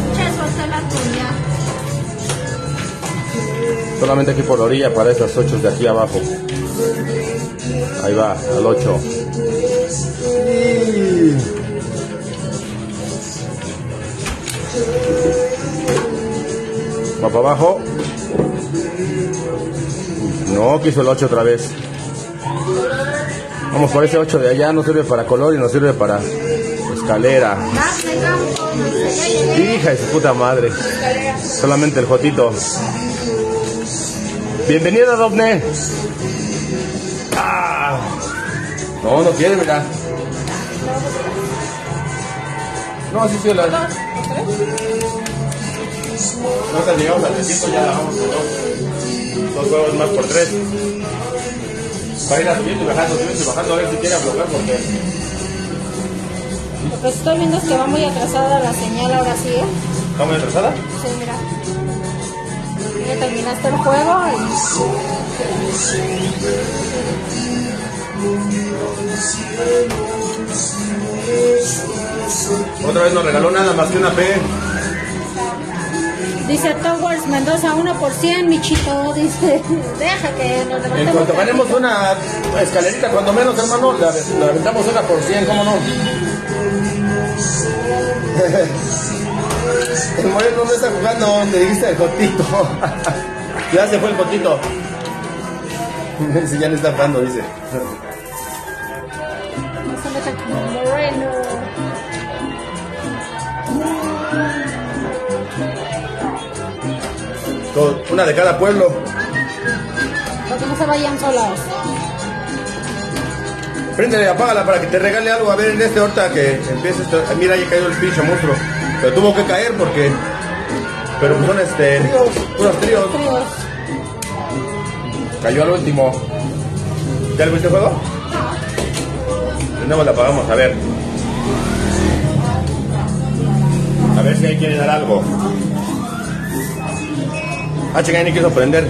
Solamente aquí por la orilla para esas ocho de aquí abajo. Ahí va, al ocho. Va para abajo. No, quiso el ocho otra vez. Vamos por ese ocho de allá, no sirve para color y no sirve para escalera. Hija de su puta madre. Solamente el jotito. Bienvenida, Dovne. Ah. No, no quiere, mira. No, así sí la. No, hasta llegamos al trescientos, ya la vamos por dos. Dos huevos más por tres. Va a ir subiendo y bajando, subiendo y bajando, a ver si quiere aflojar porque. Lo que estoy viendo es que va muy atrasada la señal ahora sí, ¿eh? ¿Está muy atrasada? Sí, mira. Ya terminaste el juego y... Otra vez nos regaló nada más que una P. Dice Towers Mendoza, uno por cien, Michito. Dice, deja que nos levantemos. En cuanto ganemos una escalerita, cuando menos, hermano, la, la aventamos una por cien, ¿cómo no? El moreno no está jugando, te dijiste el Jotito. Ya se fue el Jotito. Ya no está jugando, dice. No se meta con el moreno. Una de cada pueblo. Para que no se vayan solas. Préndele, apágala para que te regale algo. A ver, en este ahorita que empiece esto. Mira, ya cayó el pinche monstruo. Pero tuvo que caer porque. Pero son este. Tríos, puros tríos. Tríos. Cayó al último. ¿Ya lo viste el juego? No, la apagamos, a ver. A ver si ahí quiere dar algo. Ah, chica, ni quiso prender.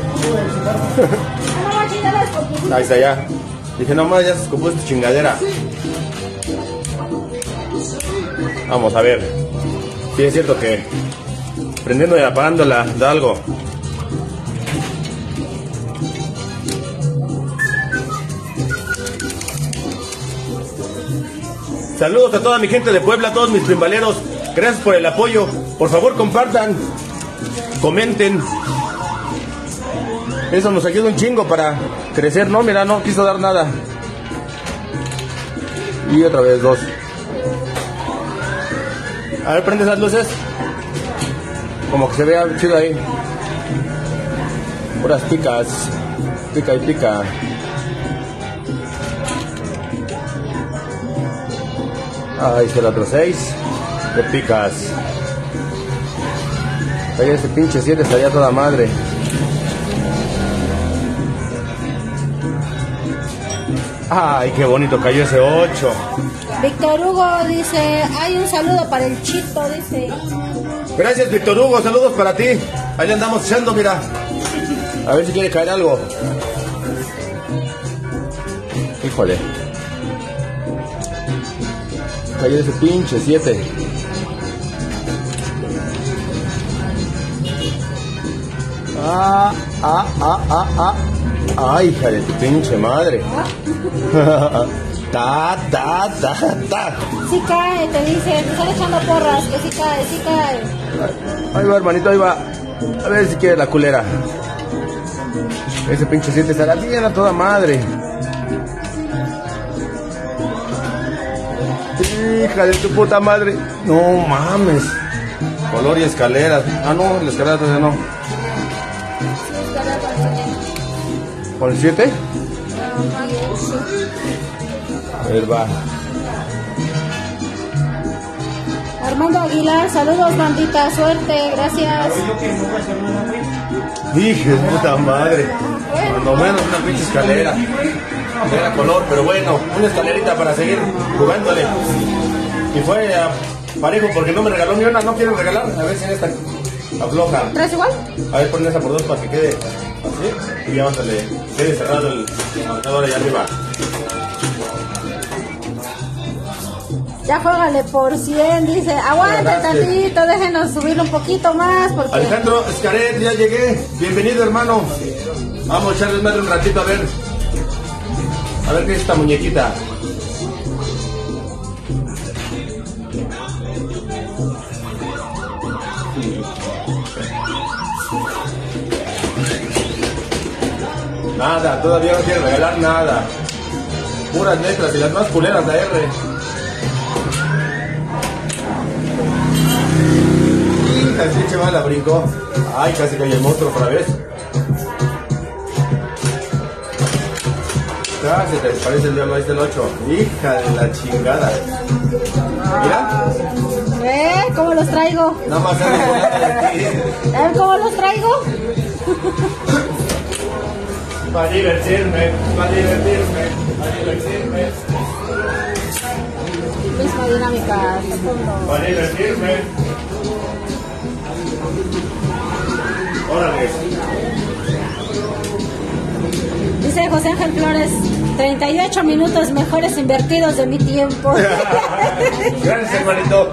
Ahí está, ya. Dije, no más, ya se escupó esta chingadera. Vamos a ver. Sí, es cierto que prendiendo y apagándola da algo. Saludos a toda mi gente de Puebla, a todos mis pimbaleros. Gracias por el apoyo. Por favor, compartan, comenten. Eso nos ayuda un chingo para crecer. No, mira, no quiso dar nada. Y otra vez dos. A ver, prende esas luces. Como que se vea chido ahí. Puras picas. Pica y pica. Ahí está el otro seis. De picas. Ahí ese pinche siete estaría toda madre. Ay, qué bonito cayó ese ocho. Víctor Hugo dice, hay un saludo para el Chito, dice. Gracias, Víctor Hugo, saludos para ti. Ahí le andamos echando, mira. A ver si quiere caer algo. Híjole. Cayó ese pinche siete. Ah, ah, ah, ah, ah. Ay, hija de tu pinche madre. Ta, ta, ta, ta. Sí cae, te dice, te están echando porras, que sí cae, sí cae. Ahí va, hermanito, ahí va. A ver si quiere la culera. Ese pinche siete estará bien a toda madre. Hija de tu puta madre. No mames. Color y escaleras. Ah, no, la escalera todavía no. ¿Con el siete? A ver, va. Armando Aguilar, saludos bandita, suerte, gracias. Hija de puta madre. Cuando menos una pinche escalera. Era color, pero bueno, una escalerita para seguir jugándole. Y fue a parejo porque no me regaló ni una, no quiero regalar. A ver si en esta afloja. ¿Tres igual? A ver, pon esa por dos para que quede así. Y ya mándale, quede cerrado el marcador allá arriba. Ya juégale por cien, dice. Aguante tantito, déjenos subirlo un poquito más. Porque... Alejandro Escaret, ya llegué. Bienvenido, hermano. Vamos a echarles más de un ratito a ver. A ver qué es esta muñequita. Nada, todavía no quiere regalar nada. Puras letras y las más culeras de R. Casi chaval la brincó. Ay, casi cayó el monstruo otra vez. Casi te parece el diablo, ahí está el ocho. Hija de la chingada. Mira. ¿Eh? ¿Cómo los traigo? Nada más sale volando de aquí. A ver cómo los traigo. Para divertirme, para divertirme, para divertirme. Misma dinámica, hasta fondo. Para divertirme. Órale. Dice José Ángel Flores, treinta y ocho minutos mejores invertidos de mi tiempo. Gracias, hermanito.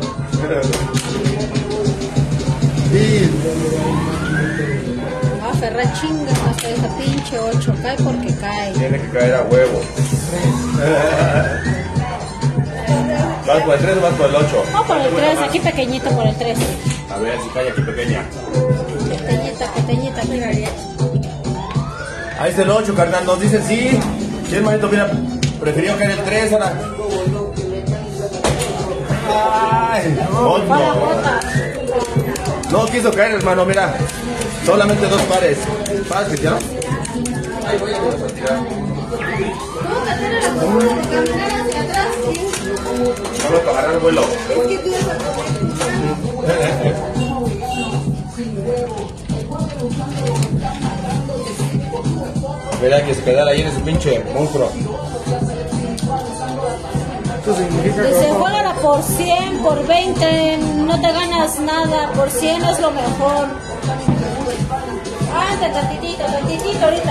Sí. Ah, Ferra chinga hasta esa pinche ocho, cae porque cae. Tiene que caer a huevo. ¿Vas por el tres o vas por el ocho? No, por el tres, aquí pequeñito por el tres. A ver si cae aquí pequeña. Pequeñita, pequeñita, mira. Ahí está el ocho, carnal. Nos dicen sí. Sí, hermanito, mira, prefirió caer el tres ahora. Ay, no, no. No quiso caer, hermano, mira. Solamente dos pares. ¿Pares, Cristiano? Ahí voy a tirar. Solo para agarrar el vuelo. Verá que se quedara ahí en ese pinche monstruo. Dice, juégala por cien, por veinte, no te ganas nada, por cien es lo mejor. Ah, tantitito, tantitito ahorita.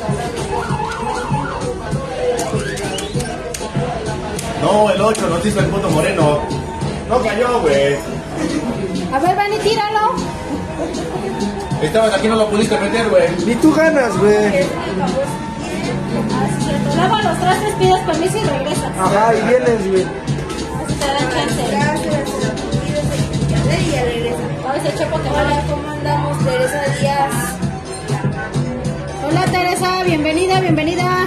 No, el ocho, nos hizo el puto moreno. No cayó, güey. A ver, ven y tíralo. Estabas aquí, no lo pudiste meter, güey. Ni tú ganas, güey. Luego a los trastes pides permiso y regresas. Ajá, y vienes, güey. Así te dan chance. Y ya regresa. A ver, Chepo, te Hola, vale. ¿cómo andamos? Teresa Díaz. Hola, Teresa, bienvenida, bienvenida.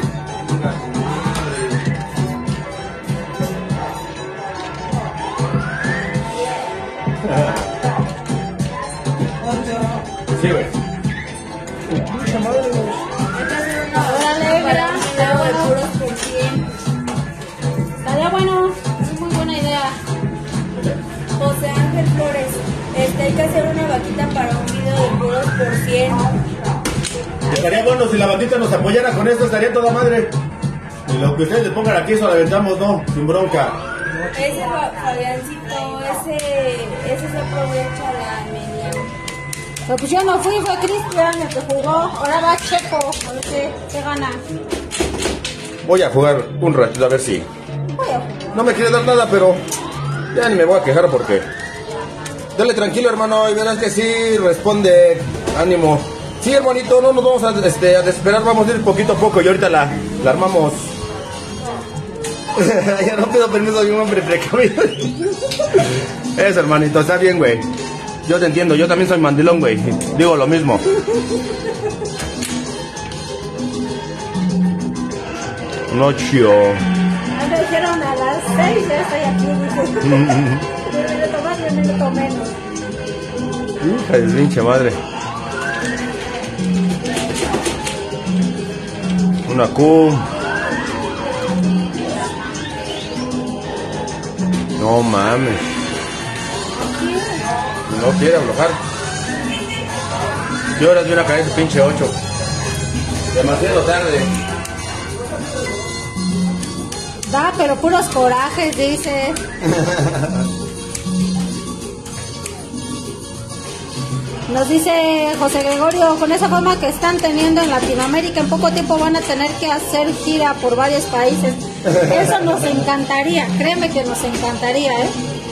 Sí, güey. Pucha madre. Hay que hacer una vaquita para un video de puros por cien. Estaría bueno si la bandita nos apoyara con esto, estaría toda madre. Y lo que ustedes le pongan aquí, eso lo aventamos, ¿no? Sin bronca. Ese Fabiancito, ese, ese se aprovecha la media. Pero pues yo no fui, fue Cristian el que jugó. Ahora va Checo, a ver qué, qué gana. Voy a jugar un ratito a ver si... Voy a jugar. No me quiere dar nada, pero ya ni me voy a quejar porque... Dale tranquilo, hermano, y verás que sí, responde. Ánimo. Sí, hermanito, no nos vamos a, este, a desesperar, vamos a ir poquito a poco y ahorita la, la armamos. Ya no pido permiso de un hombre precavido. Eso, hermanito, está bien, güey. Yo te entiendo, yo también soy mandilón, güey. Digo lo mismo. No, chio. Me dijeron a las seis, ya estoy aquí, dice. Un minuto más y un minuto menos. Hija de pinche madre. Una Q. No mames. No quiere aflojar. ¿Qué horas viene a caer ese pinche ocho? Demasiado tarde. Da, pero puros corajes, dice. Nos dice José Gregorio, con esa fama que están teniendo en Latinoamérica, en poco tiempo van a tener que hacer gira por varios países. Eso nos encantaría, créeme que nos encantaría, ¿eh?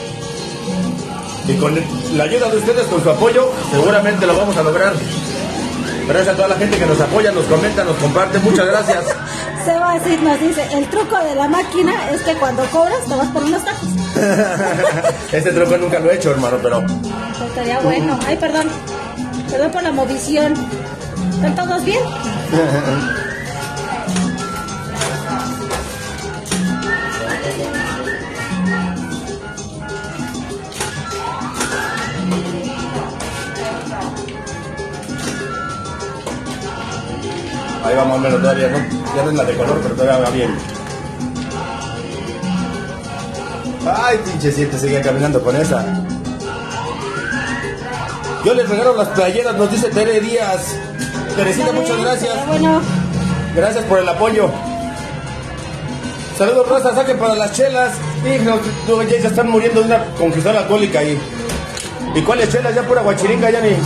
Y con la ayuda de ustedes, con su apoyo, seguramente lo vamos a lograr. Gracias a toda la gente que nos apoya, nos comenta, nos comparte. Muchas gracias. Seba así nos dice, el truco de la máquina es que cuando cobras te vas por unos tacos. Este truco nunca lo he hecho, hermano, pero... Pues estaría bueno. Ay, perdón. Perdón por la movición. ¿Están todos bien? Ahí vamos, menos todavía, ¿no? Ya no es la de color, pero todavía va bien. Ay, pinche siete, seguía caminando con esa. Yo les regalo las playeras, nos dice Tere Díaz. Teresita, muchas gracias. Bueno. Gracias por el apoyo. Saludos, Rosa, saquen para las chelas. Hijo, tú, ya se están muriendo de una congestión alcohólica ahí. ¿Y cuáles chelas? Ya pura guachiringa, ya ni...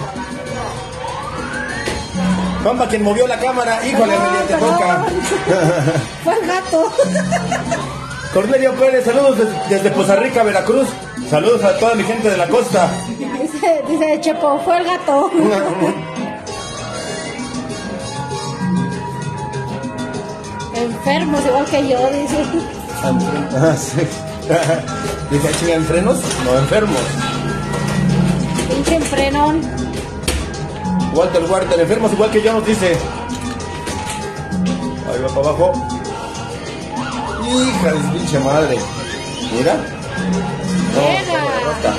Compa, quien movió la cámara, híjole, Perdón, Amelia, te perdón. toca. Fue el gato. Cornelio Pérez, saludos desde, desde Poza Rica, Veracruz. Saludos a toda mi gente de la costa. Dice, dice Chepo, fue el gato. Enfermos, igual que yo, dice. Ah, sí. Dice, ¿chinga en frenos? No, enfermos. Pinche enfrenón. Walter Walter, enfermos igual que yo, nos dice. Ahí va para abajo. Hija de su pinche madre. Mira. No, Llega. toma la rosca.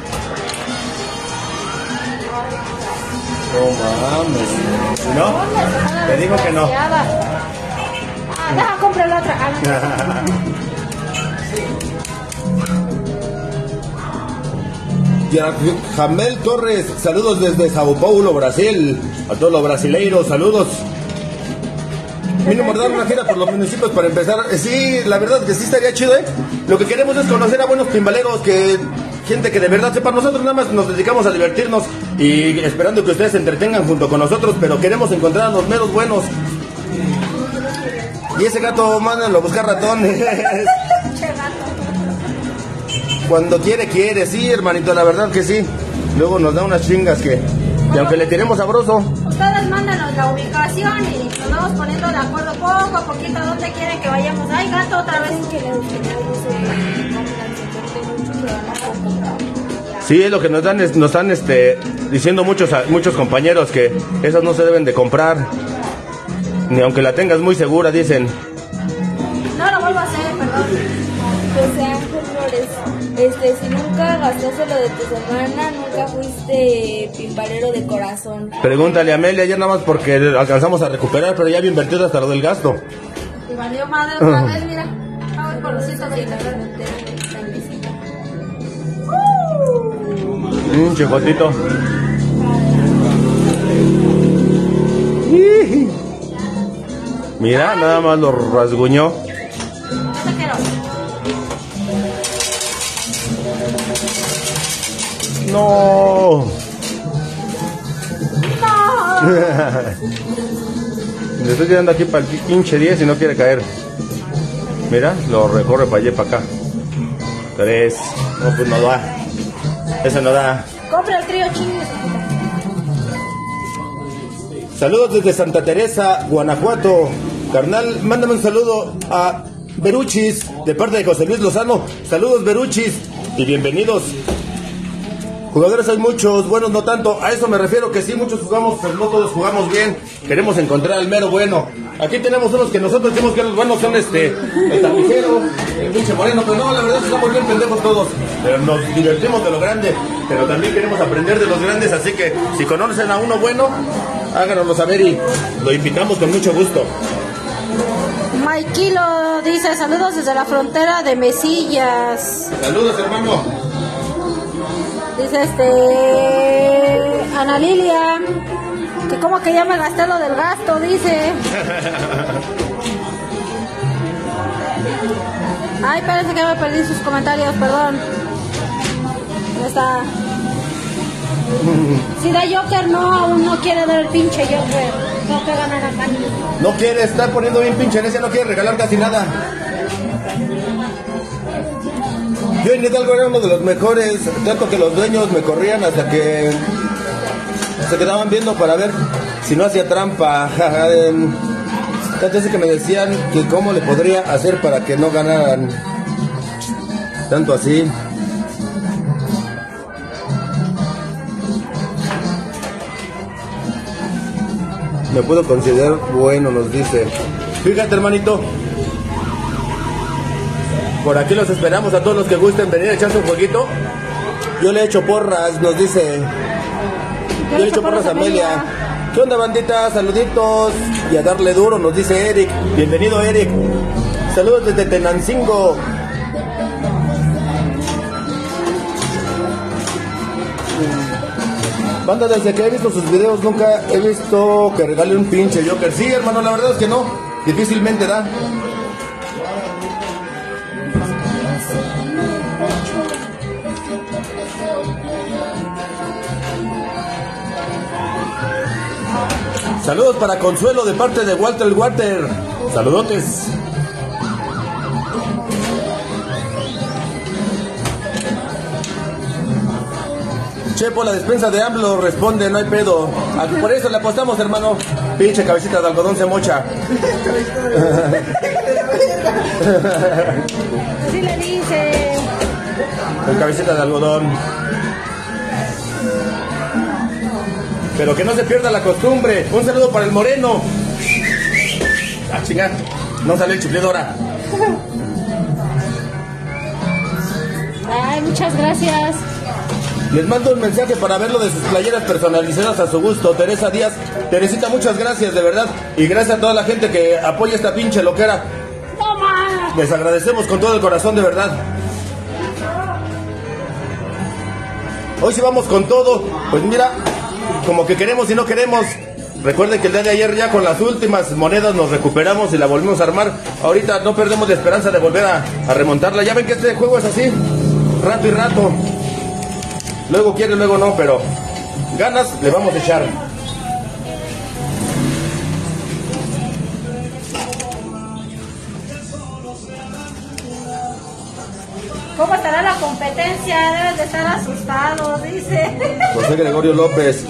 No mames. ¿Y no? Te digo que no. Ah, deja, comprar la otra. Ah, Ya, Jamel Torres, saludos desde Sao Paulo, Brasil. A todos los brasileiros, saludos. Vino a mandar una gira por los municipios para empezar. Eh, Sí, la verdad que sí estaría chido, ¿eh? Lo que queremos es conocer a buenos timbaleros, que gente que de verdad sepa. Nosotros nada más nos dedicamos a divertirnos y esperando que ustedes se entretengan junto con nosotros, pero queremos encontrar a los meros buenos. Y ese gato, mándalo a buscar ratón. Cuando quiere, quiere, sí, hermanito, la verdad que sí. Luego nos da unas chingas que, que aunque le tiremos sabroso. Ustedes mándanos la ubicación y nos vamos poniendo de acuerdo poco a poquito a dónde quieren que vayamos. Ay, gato, otra vez. Sí, es lo que nos dan, es- nos están este, diciendo muchos, muchos compañeros, que esas no se deben de comprar. Ni aunque la tengas muy segura, dicen. No lo vuelvo a hacer, perdón. José Ángel Flores, este, si nunca gastaste lo de tu semana, nunca fuiste pimbalero de corazón. Pregúntale a Amelia, ya nada más porque alcanzamos a recuperar, pero ya había invertido hasta lo del gasto. Y valió madre otra vez, mira. Vamos por los cientos de Sí, la verdad, te- te- te- Un chicotito. Mira, nada más lo rasguñó. No. Le estoy tirando aquí para el pinche diez y no quiere caer. Mira, lo recorre para allá y para acá. Tres. No, pues no da. Eso no da. Compra el trío chingos. Saludos desde Santa Teresa, Guanajuato. Carnal, mándame un saludo a Beruchis, de parte de José Luis Lozano. Saludos, Beruchis, y bienvenidos. Jugadores hay muchos, buenos no tanto. A eso me refiero, que sí, muchos jugamos, pero no todos jugamos bien. Queremos encontrar al mero bueno. Aquí tenemos unos que nosotros decimos que los buenos son este, el tapijero, el pinche moreno, pero no, la verdad es que estamos bien pendejos todos. Pero nos divertimos de lo grande, pero también queremos aprender de los grandes, así que si conocen a uno bueno, háganoslo saber y lo invitamos con mucho gusto. Maikilo dice, saludos desde la frontera de Mesillas. Saludos, hermano. Dice este Ana Lilia, que como que ya me gasté lo del gasto, dice. Ay, parece que me perdí sus comentarios, perdón. ¿Dónde está? Si da Joker, no, aún no quiere dar el pinche Joker. No que ganar acá. No quiere, está poniendo bien pinche necia, no quiere regalar casi nada. Yo en Hidalgo era uno de los mejores, tanto que los dueños me corrían hasta que se quedaban viendo para ver si no hacía trampa. Tanto así que me decían que cómo le podría hacer para que no ganaran tanto así. Me puedo considerar bueno, nos dice. Fíjate, hermanito. Por aquí los esperamos a todos los que gusten venir a echarse un jueguito. Yo le echo porras, nos dice. Yo le echo porras a Amelia. ¿Qué onda, bandita? Saluditos. Y a darle duro, nos dice Eric. Bienvenido, Eric. Saludos desde Tenancingo. Banda, desde que he visto sus videos nunca he visto que regale un pinche Joker. Sí, hermano, la verdad es que no. Difícilmente da. Saludos para Consuelo de parte de Walter Walter. Saludotes. Chepo, la despensa de AMLO responde, no hay pedo. Por eso le apostamos, hermano. Pinche cabecita de algodón se mocha. Así le dice. Con cabecita de algodón. Pero que no se pierda la costumbre. Un saludo para el moreno. Ah, chingada. No sale el chiflido ahora. Ay, muchas gracias. Les mando un mensaje para verlo de sus playeras personalizadas a su gusto. Teresa Díaz. Teresita, muchas gracias, de verdad. Y gracias a toda la gente que apoya esta pinche loquera. ¡Toma! Les agradecemos con todo el corazón, de verdad. Hoy sí vamos con todo. Pues mira, como que queremos y no queremos. Recuerden que el día de ayer ya con las últimas monedas nos recuperamos y la volvimos a armar. Ahorita no perdemos la esperanza de volver a, a remontarla. Ya ven que este juego es así, rato y rato. Luego quiere, luego no, pero ganas le vamos a echar. ¿Cómo estará la competencia? Debes de estar asustado, dice. José Gregorio López.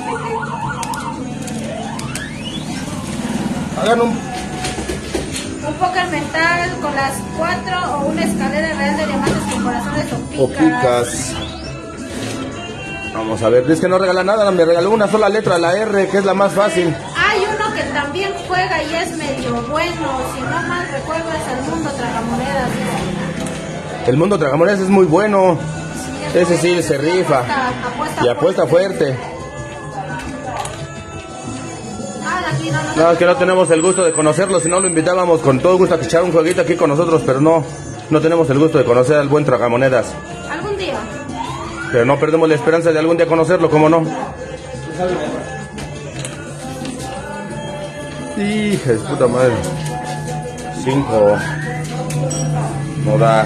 Hagan un... Un póker mental con las cuatro o una escalera real de diamantes con corazones o picas. O picas. Vamos a ver, es que no regala nada, me regaló una sola letra, la R, que es la más fácil. Hay uno que también juega y es medio bueno, si no mal recuerdo es el Mundo Tragamonedas. El Mundo Tragamonedas es muy bueno. Sí, ese sí, bueno, se sí, rifa. Apuesta, apuesta y apuesta fuerte. fuerte. Ah, aquí no, no, No, es que no tenemos el gusto de conocerlo, si no lo invitábamos con todo gusto a echar un jueguito aquí con nosotros, pero no, no tenemos el gusto de conocer al buen Tragamonedas. Algún día. Pero no perdemos la esperanza de algún día conocerlo, ¿cómo no? Hija de puta madre. Cinco. No da.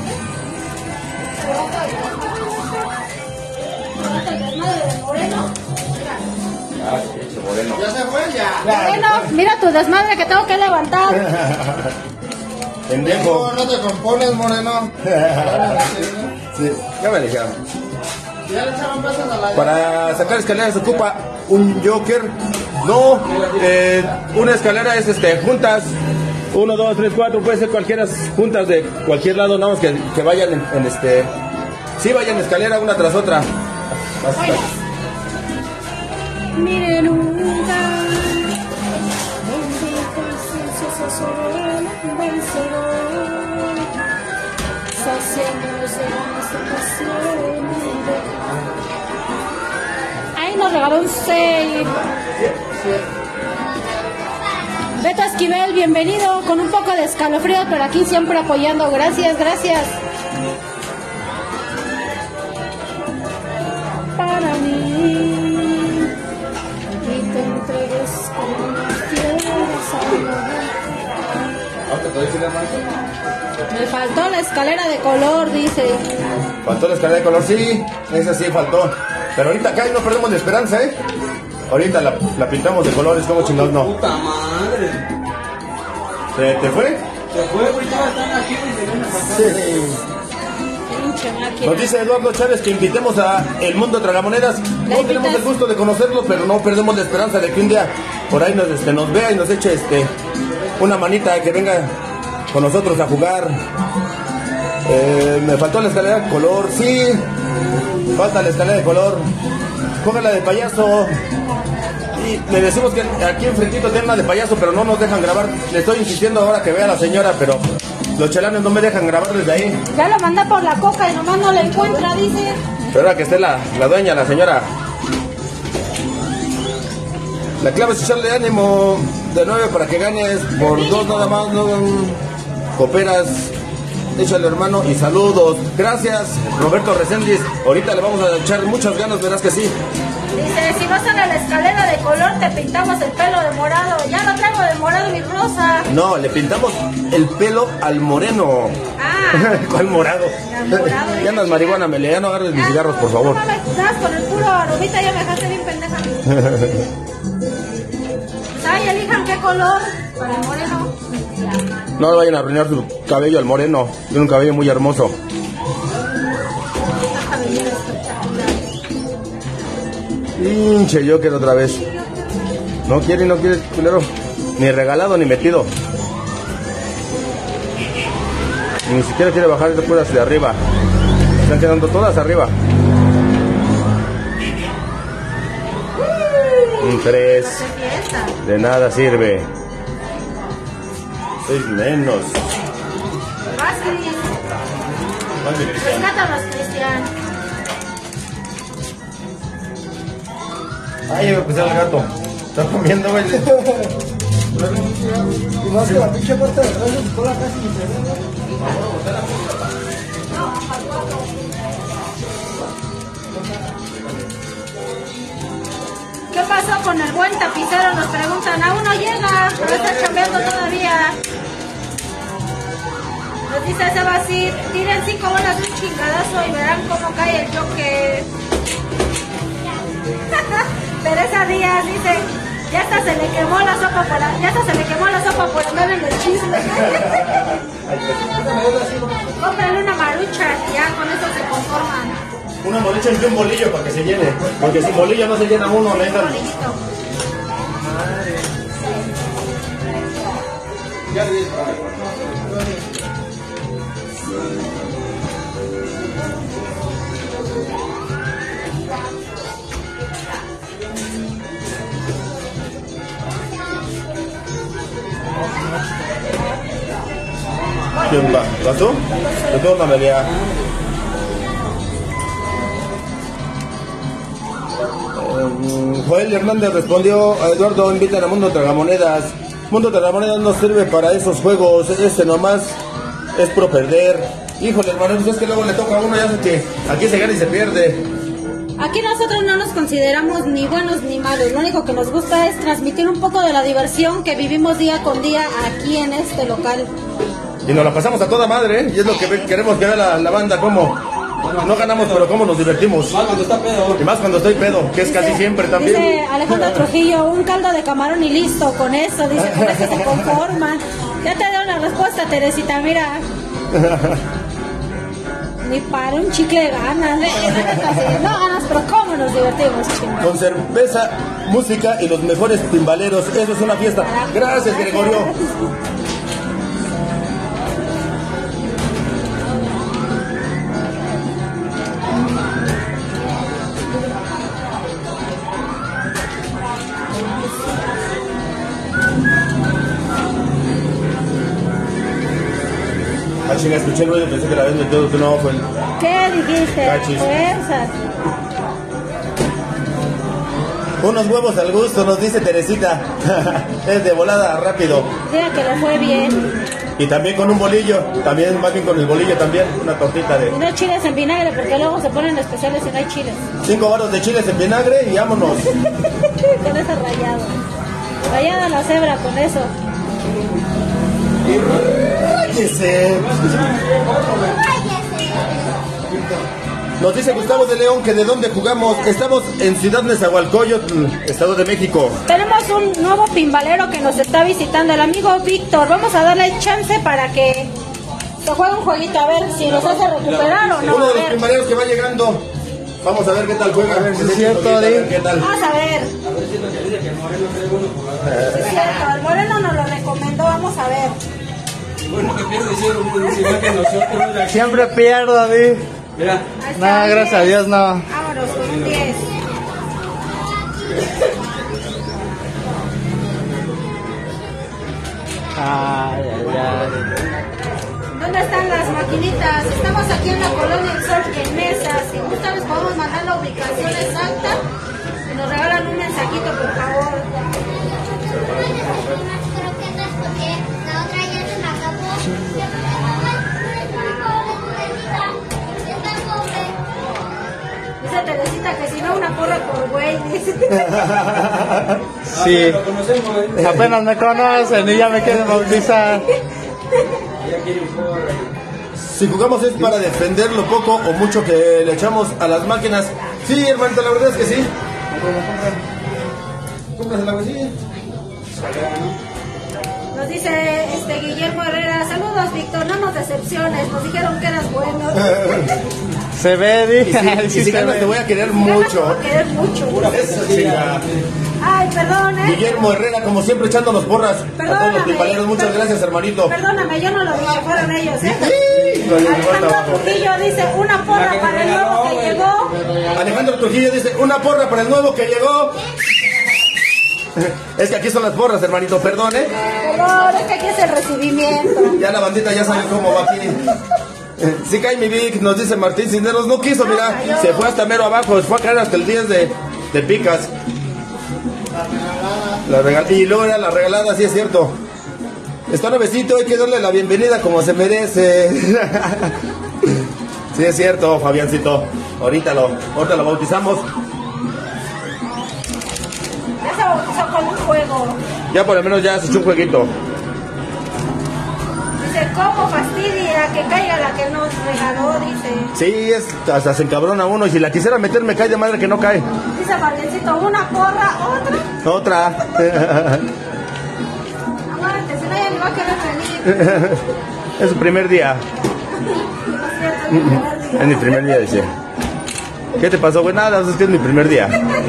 Moreno. Ya se fue, ya. Moreno, mira tu desmadre que tengo que levantar. Pendejo. No te compones, Moreno. Sí, ya me alejaron. Ya le echaban pasas a la... Para sacar escaleras se ocupa un joker. No, eh, una escalera es este, juntas. Uno, dos, tres, cuatro, puede ser cualquiera juntas de cualquier lado, nada más que, que vayan en, en este. Sí, vayan escalera una tras otra. Vas, vas. Miren un ahí nos regaló un seis. Beto Esquivel, bienvenido, con un poco de escalofríos, pero aquí siempre apoyando. Gracias, gracias. Para mí, y te entregues como quieras amar. Me faltó la escalera de color, dice. Faltó la escalera de color, sí, esa sí faltó. Pero ahorita acá no perdemos la esperanza, ¿eh? Ahorita la, la pintamos de colores, como chingados no. Puta madre. ¿Te, te fue? Se fue, güey, ya están aquí y se vienen a pasar. Sí. Pinche máquina. Nos dice Eduardo Chávez que invitemos a El Mundo Tragamonedas. No invitas? tenemos el gusto de conocerlo, pero no perdemos la esperanza de que un día por ahí nos, este, nos vea y nos eche este, una manita, que venga con nosotros a jugar. Eh, me faltó la escalera de color, sí. Falta la escalera de color. Póngala de payaso. Y le decimos que aquí enfrentito tiene una de payaso, pero no nos dejan grabar. Le estoy insistiendo ahora que vea a la señora, pero los chelanes no me dejan grabar desde ahí. Ya lo mandé por la coca y nomás no la encuentra, dice. Pero ahora que esté la, la dueña, la señora. La clave es echarle ánimo de nueve para que ganes. Por dos nada más, no cooperas. Échale, hermano, y saludos. Gracias, Roberto Reséndiz. Ahorita le vamos a echar muchas ganas, verás que sí. Dice, si no sale la escalera de color, te pintamos el pelo de morado. Ya lo traigo de morado y rosa. No, le pintamos el pelo al moreno. Ah. ¿Cuál morado? Al morado. Ya andas marihuana, Melia, ya no agarres mis cigarros, por favor. No me das con el puro aromita, ya me dejaste bien pendeja. Pues ay, elijan qué color para el moreno. No vayan a arruinar su cabello al moreno. Tiene un cabello muy hermoso. Pinche Joker otra vez. No quiere y no quiere, culero. Ni regalado ni metido. Ni siquiera quiere bajar estas puras de arriba. Están quedando todas arriba. Un tres. De nada sirve. Seis menos. Vas, Cris. Mande, Cristian. Rescátanos, Cristian. Ay, me puse el gato. Está comiendo, güey. Y más que la pinche parte de atrás de su cola casi ni se ve, ¿no? ¿Qué pasó con el buen tapicero? Nos preguntan, aún no llega, no está chambeando todavía. Nos dice Sebasir, tiren cinco bolas de un chingadazo y verán cómo cae el Joker. Teresa Díaz dice, ya hasta se le quemó la sopa por la, ya hasta se le quemó la sopa por andar en el chisme. Cómprale una marucha y ya con eso se conforman. Una molicha y un bolillo para que se llene. Porque sin bolillo no se llena uno, neta. ¿Quién va? ¿Vas tú? Yo tengo una melea. Joel Hernández respondió a Eduardo, invitan a Mundo Tragamonedas. Mundo Tragamonedas no sirve para esos juegos, este nomás es pro perder. Híjole, hermano, pues es que luego le toca a uno, ya sé que aquí se gana y se pierde. Aquí nosotros no nos consideramos ni buenos ni malos, lo único que nos gusta es transmitir un poco de la diversión que vivimos día con día aquí en este local. Y nos la pasamos a toda madre, ¿eh? Y es lo que ve- queremos que vea la, la banda, cómo no ganamos, pero cómo nos divertimos. Más cuando está pedo. Y más cuando estoy pedo, que es Dice- casi siempre también. Dice Alejandro Trujillo, un caldo de camarón y listo, con eso, dice, con eso se conforman. Ya te doy la respuesta, Teresita, mira. Ni para un chicle ganas, ¿eh? No ganas, pero cómo nos divertimos, chingón. Con cerveza, música y los mejores timbaleros, eso es una fiesta. Gracias, Gregorio. Ah, chinga, escuché el ruido, pensé que la habías metido tú, no, fue el... ¿Qué dijiste? Cachis. Fuerzas. Unos huevos al gusto, nos dice Teresita. Es de volada, rápido. Diga que le fue bien. Y también con un bolillo, también más bien con el bolillo también, una tortita Y de no chiles en vinagre, porque luego se ponen especiales y no hay chiles. cinco varos de chiles en vinagre y vámonos. Con ese rayado. Rayada la cebra con eso. Cállese. Nos dice Gustavo de León que de dónde jugamos. Estamos en Ciudad Nezahualcóyotl, Estado de México. Tenemos un nuevo pimbalero que nos está visitando, el amigo Víctor. Vamos a darle chance para que se juegue un jueguito, a ver si nos hace recuperar o no. Uno A de los ver. pimbaleros que va llegando. Vamos a ver qué tal juega. A ver si es cierto, a ver Di. qué tal. Vamos a ver. Es cierto, el Moreno nos lo recomendó, vamos a ver. Bueno, que pierde cero, es igual que nosotros. Siempre pierdo, David. Mira, Ahí está, No, un gracias a diez. Dios, no. Vámonos con un diez. Ay, ay, ay. ¿Dónde están las maquinitas? Estamos aquí en la colonia El Sol, en Mesa. Si gustan, les podemos mandar la ubicación exacta y nos regalan un mensajito, por favor. Dice Teresita que si no, una porra por güey. Dice. Sí. lo conocemos, ¿eh? Apenas me conocen y ya me quieren bautizar. Ya quiere un juego. Si jugamos es para defender lo poco o mucho que le echamos a las máquinas. Sí, hermanito, la verdad es que sí. Cómprase la vecina. Nos dice este Guillermo Herrera, saludos Víctor, no nos decepciones, nos dijeron que eras bueno. Se ve, Y si, y sí, si se ganas ve. te voy a querer Ganas mucho. por querer mucho. Eso sí, ya. Ay, perdón, ¿eh? Guillermo Herrera, como siempre, echándonos porras a todos los Perdóname. pimpaleros. Muchas Per- gracias, hermanito. Perdóname, yo no lo dije, fueron ellos, ¿eh? Sí, lo llevó hasta Alejandro abajo. Trujillo dice, una porra para el nuevo que llegó. Alejandro Trujillo dice, una porra para el nuevo que llegó. Es que aquí son las porras, hermanito, perdón, ¿eh? Perdón, es que aquí es el recibimiento. Ya la bandita ya sabe cómo va aquí. Sí cae mi Vic, nos dice Martín Cisneros, no quiso, mira, se fue hasta mero abajo, se fue a caer hasta el diez de, de picas. La regal- y luego era la regalada, sí es cierto. Está nuevecito, hay que darle la bienvenida como se merece. Sí es cierto, Fabiancito. Ahorita lo, ahorita lo bautizamos. Ya se bautizó con un juego. Ya por lo menos ya se echó un jueguito. Dice, ¿cómo fastidia que caiga la que nos regaló? Dice. Sí, es, hasta se encabrona uno. Y si la quisiera meter, me cae de madre que no cae. Dice Marlencito, una porra, otra. Otra. Aguante, si no ya ni va a querer venir. Es su primer día. Lo siento, es mi primer día. Es mi primer día, dice. ¿Qué te pasó, güey? Nada, es que es mi primer día.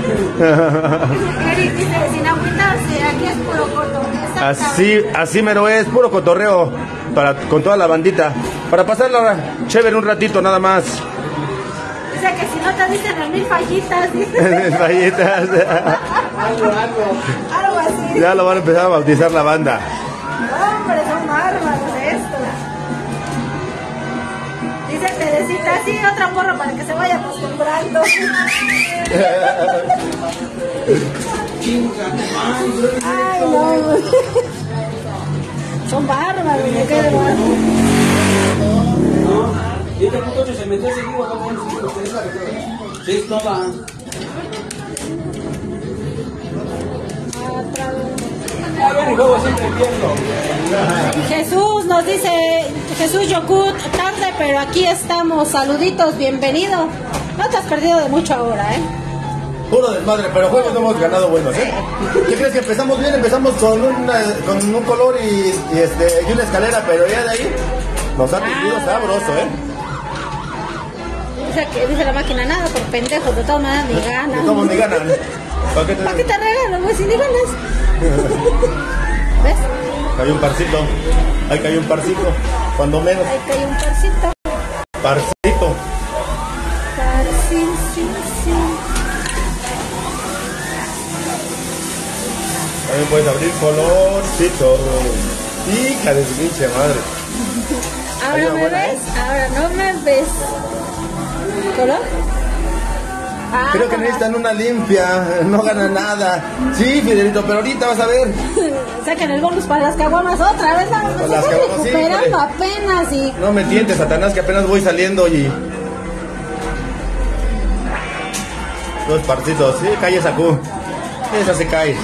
Eric dice, sin agüitarse, aquí es puro cotorreo. Así, así mero es, puro cotorreo para, con toda la bandita. Para pasarla chévere un ratito nada más. Dice que si no te dicen el mil fallitas, dice. Fallitas. Algo, algo. Algo así. Ya lo van a empezar a bautizar la banda. Hombre, son bárbaros estos. Dice Teresita, sí, otra porra para que se vaya acostumbrando. Ay, no. Son bárbaros, me quedé bárbaro. metió seguido con él. Sí, toma. Ya ni juego, siempre pierdo. Jesús nos dice, Jesús Yokut, tarde pero aquí estamos, saluditos, bienvenido. No te has perdido de mucho ahora, ¿eh? Puro desmadre, pero juegos no hemos ganado buenos, ¿eh? ¿Qué crees que empezamos bien? Empezamos con, una, con un color y, y, este, y una escalera, pero ya de ahí nos ha tendido Ah. sabroso, ¿eh? Dice, que, dice la máquina, nada por pendejos, de todas maneras ni ganan. ¿Cómo ni ganan? ¿Para qué te, ¿Para qué te regalo, güey, si ni ganas? ¿Ves? Cayó un parcito, ahí cayó un parcito, cuando menos. Ahí cae un parcito. Parcito. Parcito, sí, sí. También puedes abrir colorcito. Hija de su pinche madre. Ahora Hay una me buena, ves, ¿eh? ahora no me ves. ¿Color? Ah, Creo que necesitan una limpia, no ganan nada. Sí, Fidelito, pero ahorita vas a ver. Saquen el bonus para las caguamas otra vez. Vamos, Para se las están caguamas, sí, recuperando hombre. apenas y... No me tientes, Satanás, que apenas voy saliendo y... Dos partitos, sí, cae esa Q. Esa se cae.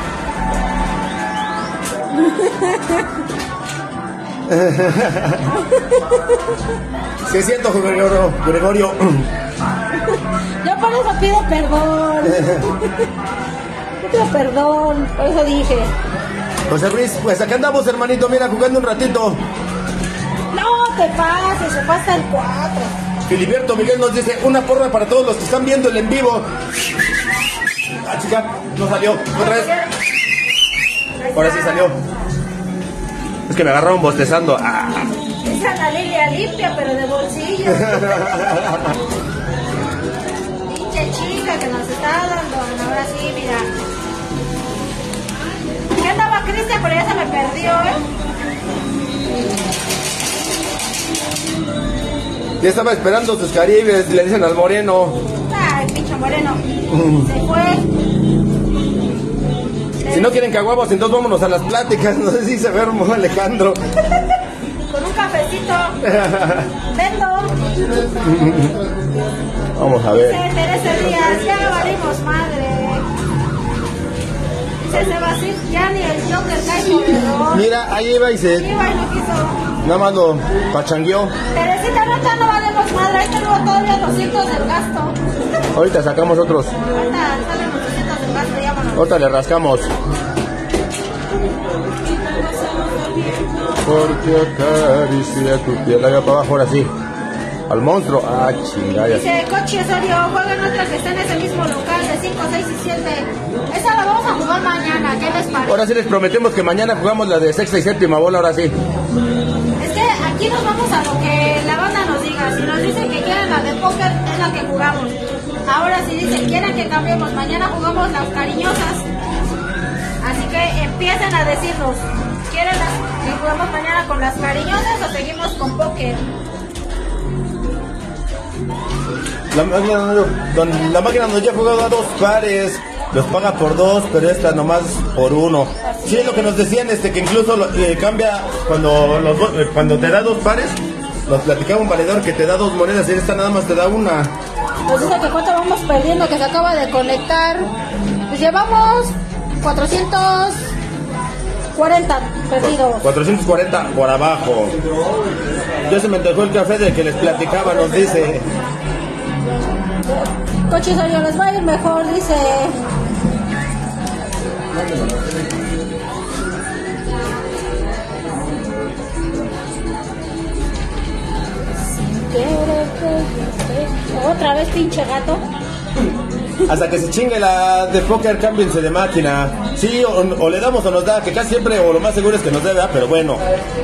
¿Qué siento, Gregorio? Gregorio? Yo por eso pido perdón. Yo pido perdón, por eso dije. José Luis, pues acá andamos, hermanito, mira, jugando un ratito. No te pases, se pasa el cuatro. Filiberto Miguel nos dice, una porra para todos los que están viendo el en vivo. Ah, chica, no salió, otra vez. Ahora sí salió. Es que me agarraron bostezando. Ah. Esa es la Lilia limpia, pero de bolsillo. Pinche chica que nos está dando. Ahora sí, mira. Ya andaba Cristian, pero ya se me perdió, ¿eh? Ya estaba esperando sus caribes, le dicen al moreno. Ay, pinche moreno. Se fue. Si no quieren caguabos, entonces vámonos a las pláticas. No sé si se ve hermoso Alejandro. Con un cafecito. Vendo. Vamos a ver. Dice Teresa Díaz, ya valimos madre. Dice Sebastián, ya ni el Joker cae por error. Mira, ahí iba y se... Iba y no quiso. Nada más lo pachangueó. Teresita, neta, no valemos madre. Ahí tengo todavía doscientos del gasto. Ahorita sacamos otros. Ahorita salen los doscientos del gasto, ya vámonos. Ahorita le rascamos. Porque acaricia tu piel. Allá para abajo, ahora sí. Al monstruo. Ah, chingada. Dice Cochi Osorio, jueguen otras que están en ese mismo local de cinco, seis y siete. Esa la vamos a jugar mañana, ¿qué les parece? Ahora sí les prometemos que mañana jugamos la de sexta y séptima bola, ahora sí. Es que aquí nos vamos a lo que la banda nos diga. Si nos dicen que quieren la de póker, es la que jugamos. Ahora si dicen quieren que cambiemos, mañana jugamos las cariñosas. Así que empiecen a decirnos, ¿quieren las, que jugamos mañana con las cariñosas o seguimos con póker? La máquina, don- la máquina nos ya ha jugado a dos pares, los paga por dos, pero esta nomás por uno. Sí, es lo que nos decían, este, que incluso lo- eh, cambia cuando los do- eh, cuando te da dos pares, nos platicaba un valedor que te da dos monedas y esta nada más te da una. Nos dice que cuánto vamos perdiendo, que se acaba de conectar. Pues llevamos cuatrocientos cuarenta perdidos. cuatrocientos cuarenta por abajo. Ya se me antojó el café de que les platicaba, nos dice. Coche Osorio, les va a ir mejor, dice. Otra vez, pinche gato. Hasta que se chingue la de póker, cámbiense de máquina. Sí, o, o le damos o nos da, que casi siempre, o lo más seguro es que nos dé, ¿verdad? Pero bueno.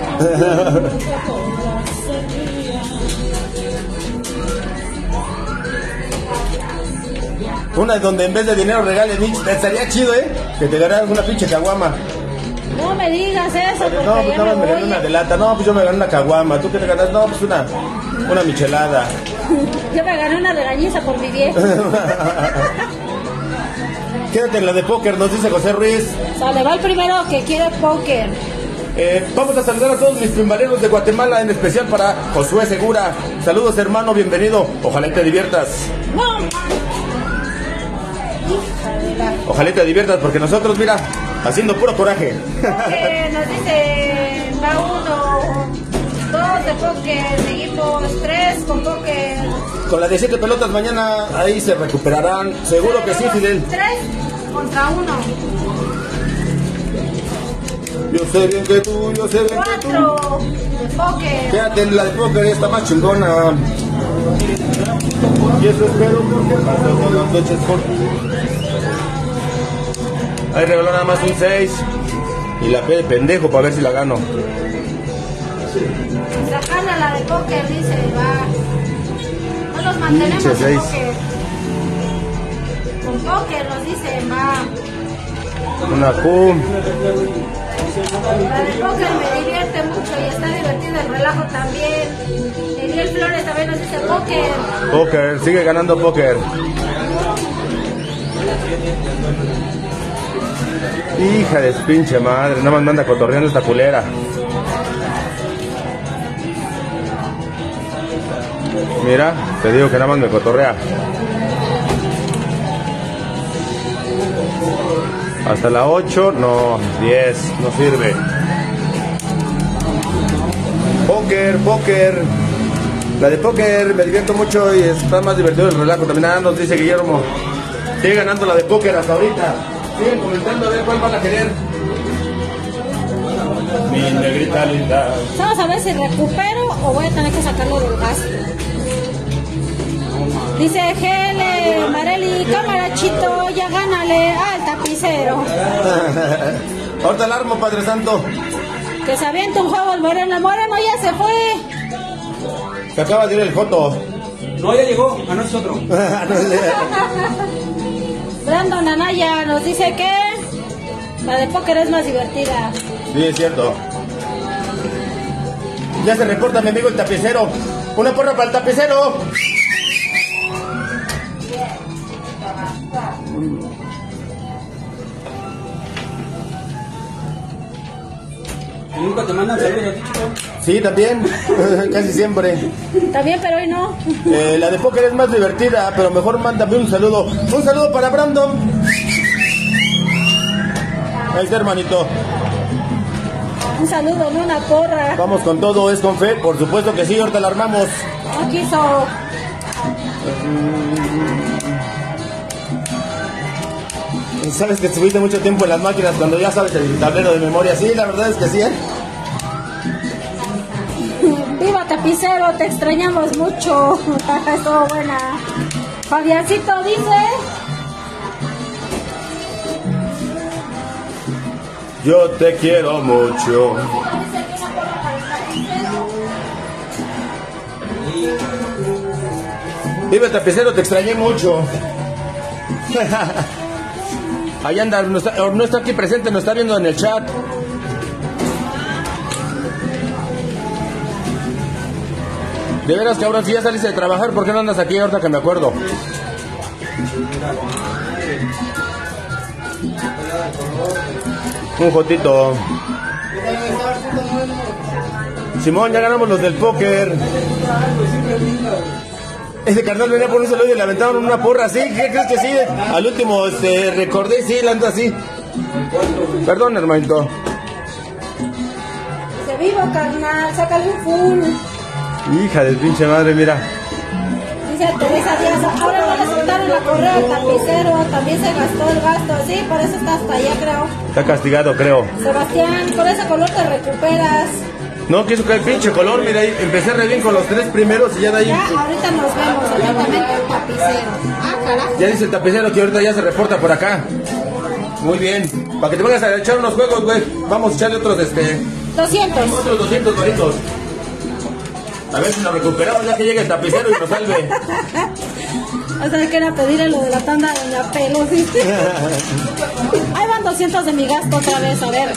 Una donde en vez de dinero regalen Mitch, estaría chido, ¿eh? Que te ganaras una pinche caguama. No me digas eso, porque No, pues ya nada más me me gané voy. una de lata. No, pues yo me gané una caguama. ¿Tú qué te ganas? No, pues una, una michelada. Yo me gané una regañiza por mi viejo. Quédate en la de póker, nos dice José Ruiz. Sale, va el primero que quiere póker. Eh, vamos a saludar a todos mis pimbaleros de Guatemala, en especial para Josué Segura. Saludos, hermano, bienvenido. Ojalá y te diviertas. Ojalá y te diviertas, porque nosotros, mira, haciendo puro coraje. Porque nos dice, va uno, dos de póker, seguimos tres con póker. Con las diecisiete pelotas mañana ahí se recuperarán. Seguro que sí, Fidel. Tres contra uno. Yo sé bien que tú, yo sé bien que tú. Cuatro de póker. Fíjate, la de póker está más chingona. Y eso espero porque paso con las noches cortas. Ahí reveló nada más un seis. Y la P de pendejo para ver si la gano. Sacarla la de póker, dice, va. No los mantenemos en seis. póker. Con póker nos dicen, va. Una Q. La de póker me divierte mucho y está divertido el relajo también. Eliel Flores también nos dice póker. Póker, sigue ganando póker. Hija de su pinche madre, nada más me anda cotorreando esta culera. Mira, te digo que nada más me cotorrea. Hasta la ocho, no, diez, no sirve. Póker, póker. La de póker me divierto mucho y está más divertido el relajo. También nada, nos dice Guillermo. Sigue ganando la de póker hasta ahorita. Siguen comentando a ver cuál van a querer. Mi negrita linda. Vamos a ver si recupero o voy a tener que sacarlo del gasto. Dice Gele, Mareli, cámara Chito, ya gánale al tapicero. Ahorita el armo, Padre Santo. Que se avienta un juego el Moreno. El Moreno ya se fue. Se acaba de ir el Joto. No, ya llegó, a nosotros. Brandon Anaya nos dice que la de póker es más divertida. Sí, es cierto. Ya se reporta mi amigo el tapicero. Una porra para el tapicero. Nunca te mandan saludos a ti, chico. Sí, también. Casi siempre. También, pero hoy no. Eh, la de póker es más divertida, pero mejor mándame un saludo. Un saludo para Brandon. Ahí está, hermanito. Un saludo, no una porra. Vamos con todo, es con fe. Por supuesto que sí, ahorita la armamos. No quiso. Sabes que estuviste mucho tiempo en las máquinas cuando ya sabes el tablero de memoria. Sí, la verdad es que sí, ¿eh? Viva tapicero, te extrañamos mucho. Estuvo buena. Fabiancito dice. Yo te quiero mucho. Vive tapicero, te extrañé mucho. Ahí anda, no está, no está aquí presente, nos está viendo en el chat. De veras que ahora sí ya saliste de trabajar, ¿por qué no andas aquí ahorita que me acuerdo? Un jotito. Simón, ya ganamos los del póker. Ese carnal venía por un saludo y le aventaron una porra. ¿Sí? ¿Qué crees que sí? Al último este, recordé, sí, la ando así. Perdón, hermanito. Se vivo, carnal, sácale un full. Hija de pinche madre, mira. Dice Teresa Díaz, ahora no le soltaron la correa al tapicero, también se gastó el gasto, sí, por eso está hasta allá, creo. Está castigado, creo. Sebastián, con ese color te recuperas. No, quiso que el pinche color, mira, ahí empecé re bien con los tres primeros y ya de ahí. Ya, ahorita nos vemos, atentamente el tapicero. Ah, carajo. Ya dice el tapicero que ahorita ya se reporta por acá. Muy bien. Para que te vayas a echar unos juegos, güey. Vamos a echarle otros, este. doscientos. Otros doscientos varitos. A ver si nos recuperamos ya que llegue el tapicero y nos salve. O sea, que era pedirle lo de la tanda de la pelo, ¿sí? Ahí van doscientos de mi gasto otra vez, a ver.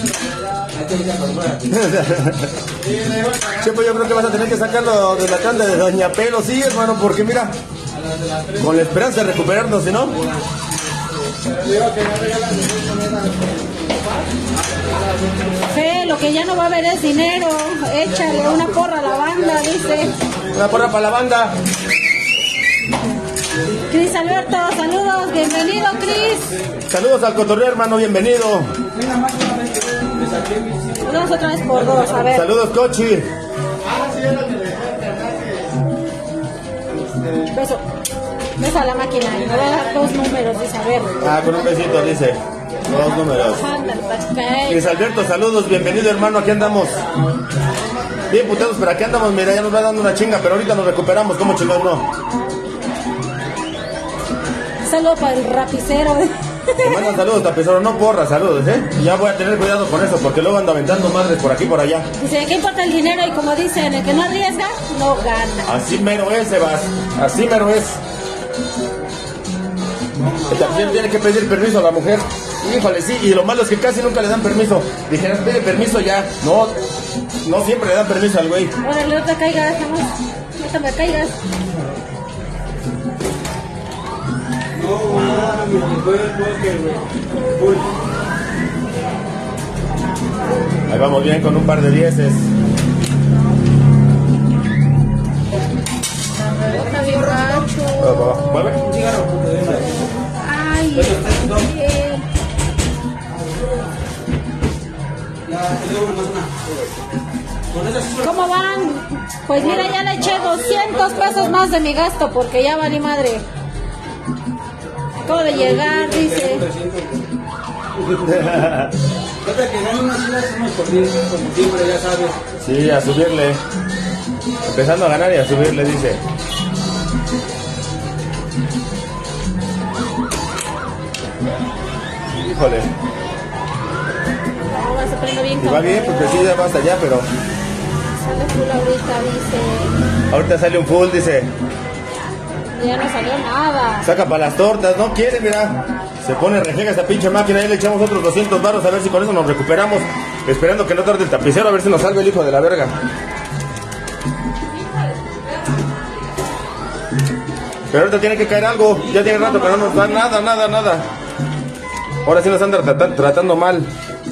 Chepo, yo creo que vas a tener que sacarlo de la tanda de Doña Pelo, sí, hermano, porque mira, con la esperanza de recuperarnos, si no. Fe, lo que ya no va a haber es dinero. Échale una porra a la banda, dice. Una porra para la banda. Cris Alberto, saludos, bienvenido, Cris. Saludos al cotorreo, hermano, bienvenido. Vamos otra vez por dos, a ver. Saludos, Cochi. Beso. Beso a la máquina. Me va a dar dos números, dice, a ver. Ah, con un besito, dice. Dos números. Ándale, pa' Luis Alberto, saludos, bienvenido, hermano, aquí andamos. Bien puteados, pero aquí andamos, mira, ya nos va dando una chinga, pero ahorita nos recuperamos, ¿cómo chingados no? Saludo para el rapicero. Te mandan saludos, tapizero, no porra, saludos, ¿eh? Ya voy a tener cuidado con eso, porque luego ando aventando madres por aquí y por allá. Dice, ¿qué importa el dinero? Y como dicen, el que no arriesga, no gana. Así mero es, Sebas, así mero es. El tapicero tiene que pedir permiso a la mujer. Híjole, sí, y lo malo es que casi nunca le dan permiso. Dijeron, pide permiso ya. No, no siempre le dan permiso al güey. Órale, no te caigas, jamás. No te me caigas. Ahí vamos bien con un par de dieces. Está bien gacho. Vuelve. Ay, bien. ¿Cómo van? Pues mira, ya le eché doscientos pesos más de mi gasto porque ya valí madre. Acabo de llegar, dice. Sí, a subirle. Empezando a ganar y a subirle, dice. Híjole. No, va, se prende bien. Y va bien, porque sí, ya va hasta allá, pero... Sale full ahorita, dice. Ahorita sale un full, dice. Ya no salió nada. Saca para las tortas, no quiere, mira. Se pone rejega esta pinche máquina y le echamos otros doscientos baros a ver si con eso nos recuperamos. Esperando que no tarde el tapicero a ver si nos salve el hijo de la verga. Pero ahorita tiene que caer algo. Ya tiene rato, pero no nos da nada, nada, nada. Ahora sí nos andan tratando, tratando mal.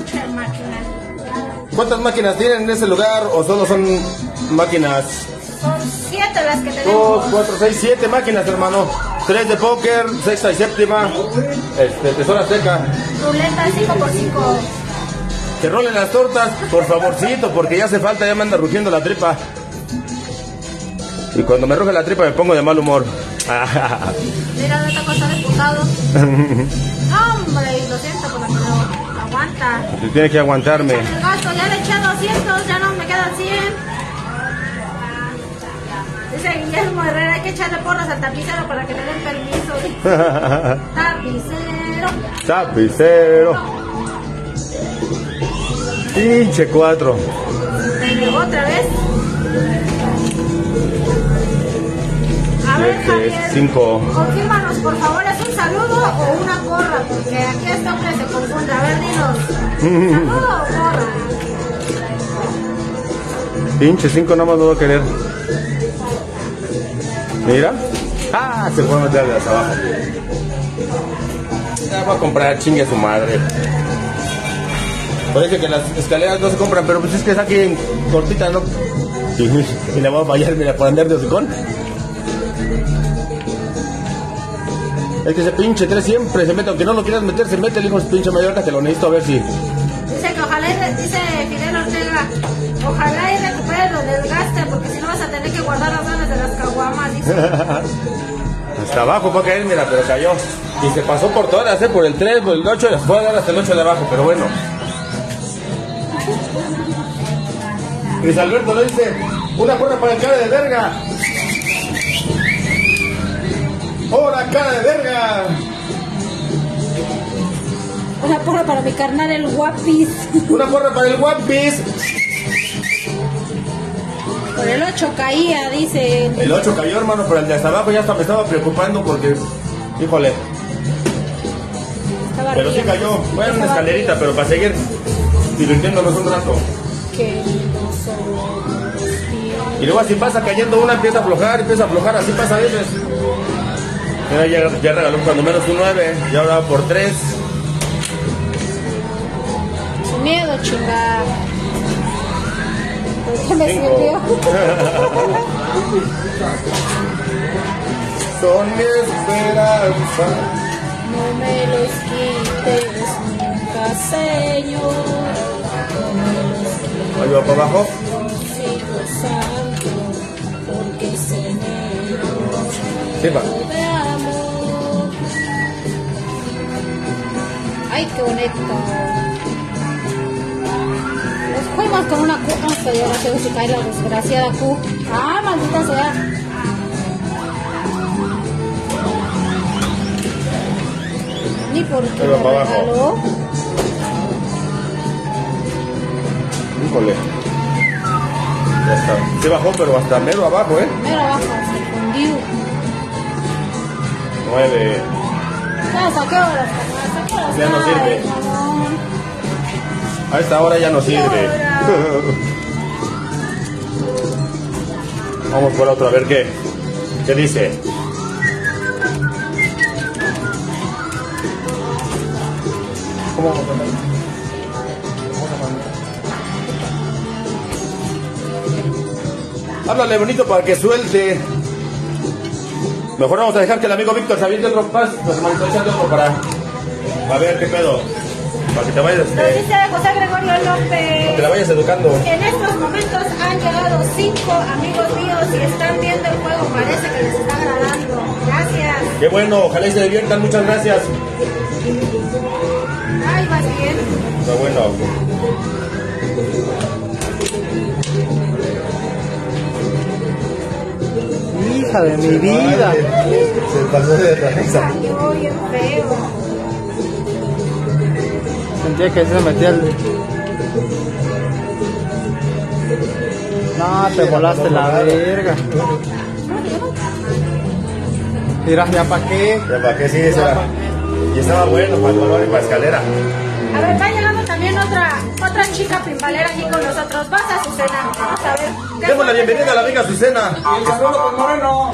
¿Cuántas máquinas tienen en ese lugar o solo son máquinas? Son siete las que Dos, tenemos. cuatro, seis, siete máquinas, hermano. Tres de póker, sexta y séptima. Este, tesoro azteca. Ruleta cinco por cinco. Que rolen las tortas, por favorcito, porque ya hace falta, ya me anda rugiendo la tripa. Y cuando me ruge la tripa me pongo de mal humor. Mira, no te cuesta diputado. No, hombre, y lo siento, por la que no aguanta. Usted tiene que aguantarme. El gasto, ya le eché doscientos, ya no me quedan cien. Dice Guillermo Herrera, hay que echarle porras al tapicero para que le den permiso. Tapicero. Tapicero. Pinche cuatro. Me llegó otra vez. A ver, Siete, Javier, cinco. confírmanos, por favor, ¿es un saludo o una porra? Porque aquí este hombre se confunde. A ver, dinos. ¿Saludo o porra? Pinche cinco no más no va a querer. Mira. Ah, se fue a meter de hasta abajo. Ya voy a comprar, chingue a su madre. Parece que las escaleras no se compran, pero pues es que es aquí en cortita, ¿no? Y, y le voy a fallar, mira, por andar de hocicón. Es que ese pinche tres siempre se mete, aunque no lo quieras meter, se mete el hijo de pinche mayor, que lo necesito a ver si... Dice que ojalá, y re- dice Fidel Ortega, ojalá y recupere los desgastes, porque si no vas a tener que guardar las ganas de las caguamas, dice. Hasta abajo fue a caer, mira, pero cayó. Y se pasó por todas, ¿eh? Por el tres, por el ocho, y fue a dar hasta el ocho de abajo, pero bueno. Luis Alberto lo dice, una porra para el cara de verga. ¡Hora, cara de verga! Una porra para mi carnal, el guapis. Una porra para el One Piece. Por el ocho caía, dice. El ocho cayó, hermano, pero el de hasta abajo ya hasta me estaba preocupando porque, híjole, Estaba pero sí riendo. cayó. Bueno, una Estaba escalerita, pero para seguir divirtiéndonos un rato. Qué lindos son los pies. Y luego así pasa cayendo una, empieza a aflojar, empieza a aflojar, así pasa a veces. Mira, ya, ya regaló cuando menos un nueve, ya ahora va por tres. su miedo, chinga. ¿Por qué me Cinco. sirvió? Son mi esperanza. No me los quites nunca, Señor. No me los quites. Ahí va para abajo. Hijo Santo, porque se me Sí, va. de amor. Ay, qué bonito. Nos fuimos con una Q, hasta ya no sé si cae la desgraciada Q. Ah, maldita sea. Ni por qué Ahí va me para abajo. regaló. Híjole. Ya está. Sí bajó, pero hasta mero abajo, ¿eh? Mira abajo, se fundió. Nueve. Ya saqué horas, ¿hasta qué horas? Ya no Ay, sirve. mamón. A esta hora ya no sirve. Ahora. Vamos por otro a ver qué. ¿Qué dice? ¿Cómo vamos a mandar? Vamos a mandar. Háblale bonito para que suelte. Mejor vamos a dejar que el amigo Víctor se aviente otro pas, tu hermanito, échate otro para. A ver qué pedo. Para que te vayas, Nos este, dice José Gregorio para que López. la vayas educando. En estos momentos han llegado cinco amigos míos y están viendo el juego. Parece que les está agradando. Gracias. Qué bueno, ojalá y se diviertan, muchas gracias. Ay, vas bien. Está bueno. Hija de mi vida. Ay, se pasó de risa. Salió bien feo. Sentía que se metía el... No, te volaste la verga. Mira, ya pa' qué. Ya para qué sí, ese era. Y estaba bueno para el balón y para escalera. A ver, va llegando también otra otra chica pimbalera aquí con nosotros. Vas a Azucena. Vamos a ver. ¿Qué Demos la fue? bienvenida a la amiga Azucena. Y el saludo con Moreno.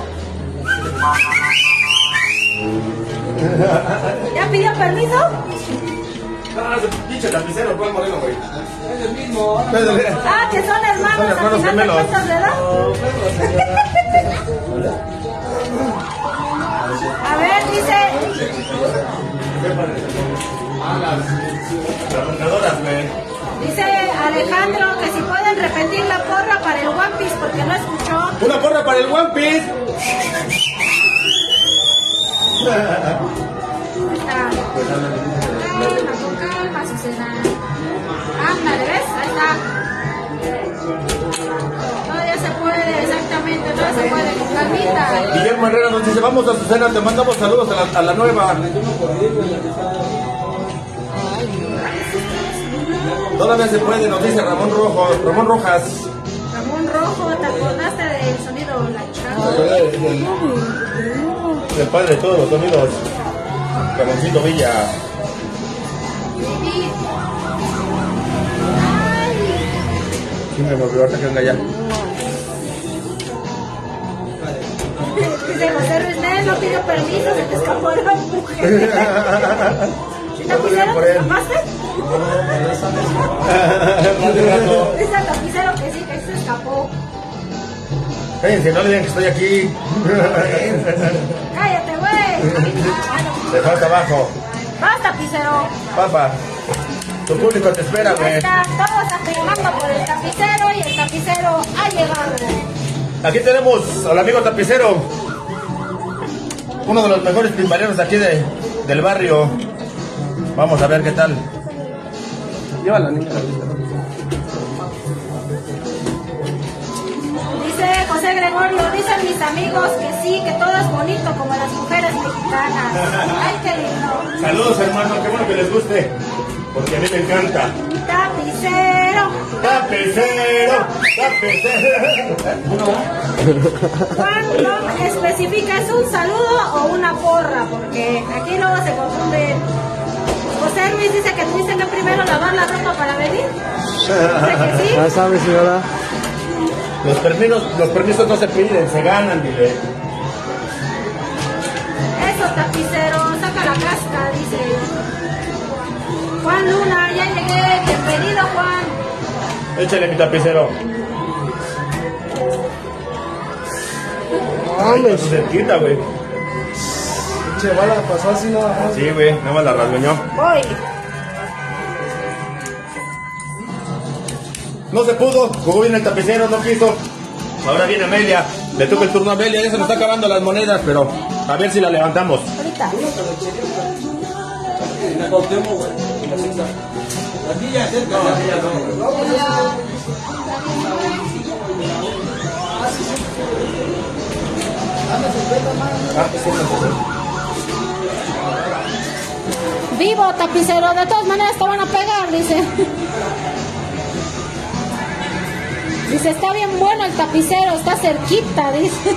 ¿Ya pidió permiso? Ah, ese pinche tapicero, ¿cuál moreno, güey? Es el mismo. Ah, que son hermanos. Son hermanos al final de gemelos. cuentas, ¿verdad? A ver, dice. Ah, las, las roncadoras, güey. Dice Alejandro que si pueden repetir la porra para el One Piece porque no escuchó. Una porra para el One Piece. Ahí está. Calma, con calma, Azucena. Ándale, ¿ves? Ahí está. Todavía se puede, exactamente, todavía se puede, con calmita. Guillermo Herrera nos dice, vamos a Azucena, te mandamos saludos a la, a la nueva. Todavía se puede, nos dice Ramón Rojo, Ramón Rojas. Ramón Rojo, ¿te acordaste del sonido la El, el- el padre de todos los sonidos. Ramoncito Villa. Sí, me movió ahorita que venga ya. Dice José Ruiz Nel, no pidió permiso, se te escapó la mujer. ¿Sí tapicero te escapaste? Dice el tapicero que sí, que se escapó. Cállense, no le digan que estoy aquí. Cállate, güey. Ah, no. Te falta abajo. Vas, tapicero. Papá, tu público te espera, Ahí güey. está, todos afirmando por el tapicero y el tapicero ha llegado. Aquí tenemos al amigo tapicero. Uno de los mejores timbaleros de aquí de, del barrio. Vamos a ver qué tal. Llévala, niña. Dice José Gregorio, dicen mis amigos que sí, que todo es bonito como las mujeres mexicanas. Ay, qué lindo. Saludos, hermano. Qué bueno que les guste. Porque a mí me encanta. Tapicero. Tapicero, tapicero. ¿Cuándo especifica es un saludo o una porra? Porque aquí luego se confunde. José Ruiz dice que tuviste que primero lavar la ropa para venir. Dice que sí. Ya sabes, señora. Los permisos, los permisos no se piden, se ganan, dile. Eso, tapicero, saca la casca, dice. Juan Luna, ya llegué. Bienvenido, Juan. Échale mi tapicero. Ay, Ay, su cerquita, güey. che, bala pasó así nada más. Sí, güey, nada más la rasguñó. Voy. No se pudo, jugó bien el tapicero, no quiso. Ahora viene Amelia. Le toca el turno a Amelia, ya se nos está acabando las monedas, pero a ver si la levantamos. Ahorita. Aquí ya cerca. Vivo, tapicero, de todas maneras te van a pegar, dice. Dice, está bien bueno el tapicero, está cerquita, dice.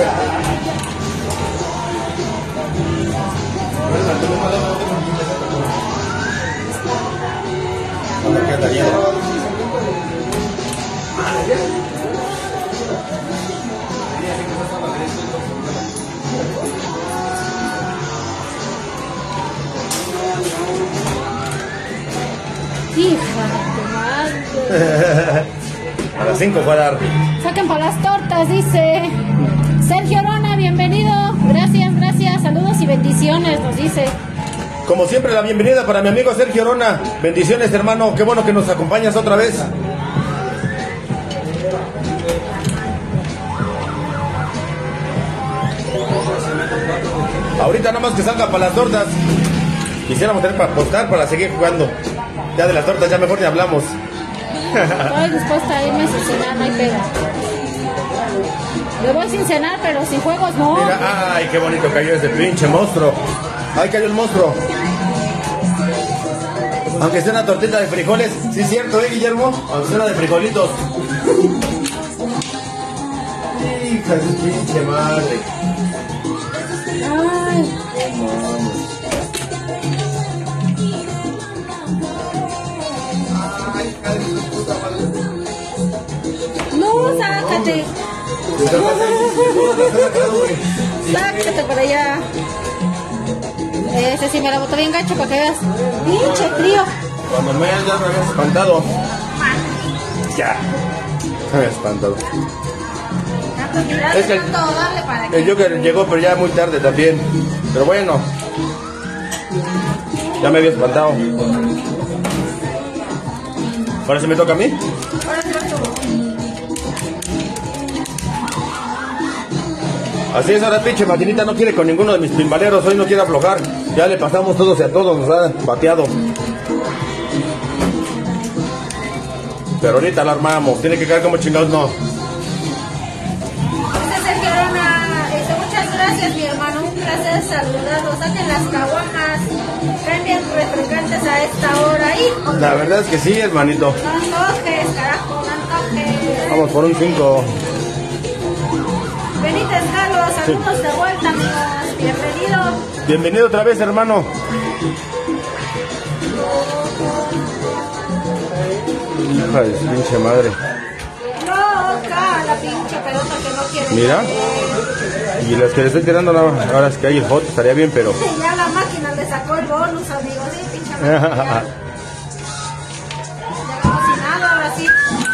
Hija de tu madre. A las cinco fue a dar. Saquen para las tortas, dice. Sergio Orona, bienvenido. Gracias, gracias. Saludos y bendiciones, nos dice. Como siempre, la bienvenida para mi amigo Sergio Orona. Bendiciones, hermano. Qué bueno que nos acompañas otra vez. Ahorita nada más que salga para las tortas. Quisiéramos tener para apostar para seguir jugando. Ya de las tortas ya mejor ni hablamos. Estoy dispuesta a irme sin cenar, no hay pega. Me voy sin cenar, pero sin juegos no. Mira, ay, qué bonito cayó ese pinche monstruo. Ahí cayó el monstruo. Aunque sea una tortita de frijoles. Sí es cierto, ¿eh, Guillermo? Aunque sea una de frijolitos. Hija de su pinche madre. Ay. No, sácate. Sácate para allá. Ese sí me la botó bien gacho para que veas. Pinche trío. Cuando me ya me habías espantado. Ya. Me había espantado. Es que el, el Joker llegó, pero ya muy tarde también. Pero bueno. Ya me había espantado. ¿Ahora sí me toca a mí? Así es, ahora pinche maquinita no quiere con ninguno de mis pimbaleros, hoy no quiere aflojar. Ya le pasamos todos y a todos, nos ha bateado. Pero ahorita la armamos, tiene que caer como chingados, no. Dice Sergio Arona, dice, muchas gracias mi hermano, un placer saludarlos. Saquen las caguamas, caen bien refrescantes a esta hora. Hijo, La verdad es que sí, hermanito. no antojes, carajo, no antojes. Vamos por un cinco. Benítez Carlos, saludos de vuelta, amigos. Bienvenido. Bienvenido otra vez, hermano. Hija de su pinche madre. Loca, la pinche pelota que no quiere. Mira. Y las que le estoy tirando ahora, ahora es que hay el hot, estaría bien, pero... Ya la máquina le sacó el bonus, amigos. Sí, pinche máquina. Ya, ya como si nada, ahora sí.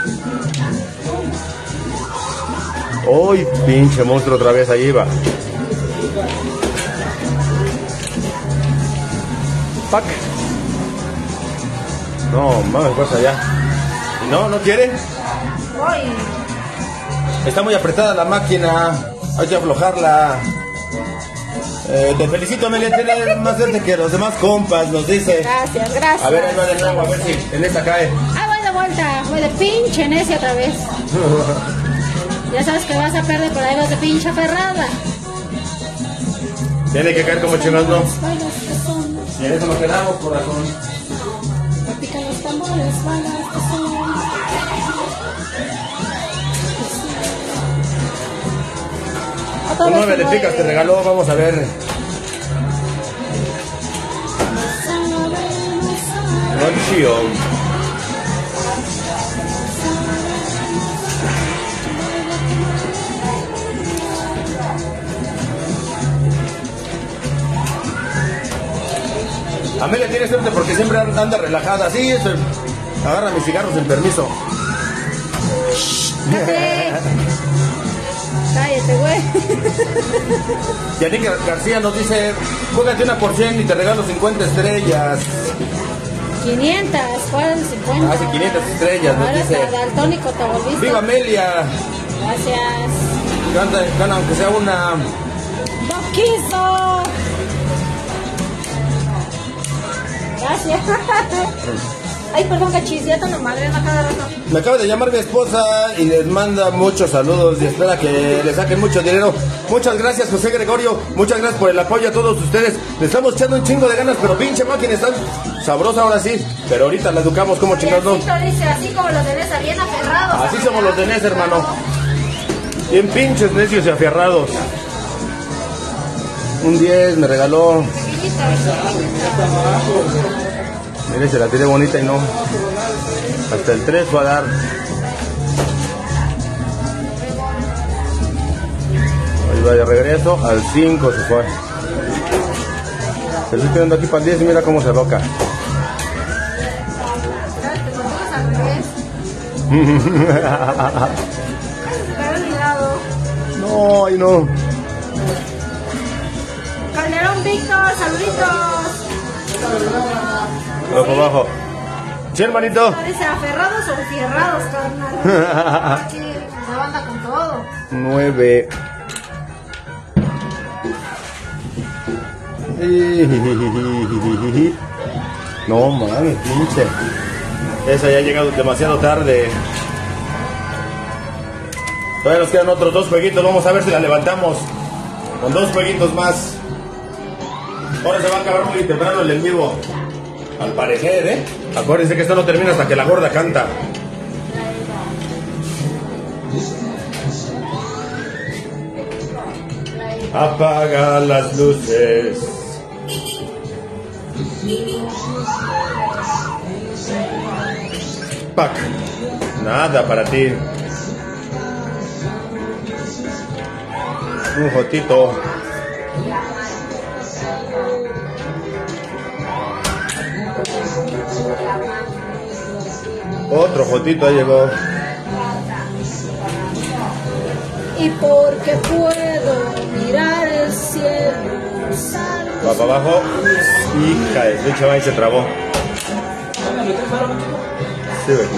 ¡Uy, pinche monstruo otra vez! Ahí va. ¡Pac! No, mames, pasa allá. No, no quiere. Voy. Está muy apretada la máquina. Hay que aflojarla. Eh, te felicito, Amelia. Tienes más suerte que los demás compas, nos dice. Gracias, gracias. A ver, ahí va de nuevo, a ver si en esta cae. Ah, voy de vuelta. Voy de pinche necia otra vez. Ya sabes que vas a perder, por ahí vas de pinche aferrada. Tiene que caer como chingados, ¿no? Bailas que son, Y en eso nos quedamos, corazón. pican los tambores, bailas que son. Otra Un vez nueve de nueve. picas te regaló, vamos a ver. Ronchio. Amelia tiene suerte porque siempre anda relajada. Sí, eso, agarra mis cigarros en permiso. Cállate. Cállate, güey. Yanika García nos dice, juégate una por cien y te regalo cincuenta estrellas. quinientas, ¿cuál es cincuenta? Hace quinientas estrellas, nos Ahora dice. hasta daltónico te volviste. ¡Viva Amelia! Gracias. Gana, gana aunque sea una... ¡No quiso! Gracias. Ay, perdón, cachis, ya te lo madre en la cada rato. Me acaba de llamar mi esposa y les manda muchos saludos y espera que le saquen mucho dinero. Muchas gracias, José Gregorio. Muchas gracias por el apoyo a todos ustedes. Le estamos echando un chingo de ganas, pero pinche máquina está sabrosa ahora sí. Pero ahorita la educamos como chingados, ¿no? Dice, así como los de Nesa, bien aferrados. Así somos los de Nesa, hermano. Bien pinches necios y aferrados. Un diez me regaló. Mire, se la tiré bonita y no. Hasta el tres va a dar. Ahí va de regreso. Al cinco se fue. Se lo estoy tirando aquí para el diez y mira cómo se loca. No, ay no. Calderón Víctor, saluditos. Abajo, abajo. Sí, hermanito. Dice aferrados o fierrados, carnal. Aquí la banda con todo. Nueve. No mames, pinche. Esa ya ha llegado demasiado tarde. Todavía nos quedan otros dos jueguitos. Vamos a ver si la levantamos. Con dos jueguitos más. Ahora se va a acabar muy temprano el en vivo. Al parecer, ¿eh? Acuérdense que esto no termina hasta que la gorda canta. Apaga las luces. Pac. Nada para ti. Un jotito. Otro jotito ahí llegó. Y porque puedo mirar el cielo. Va para abajo. Hija de su chaval, se trabó. Sí, ve.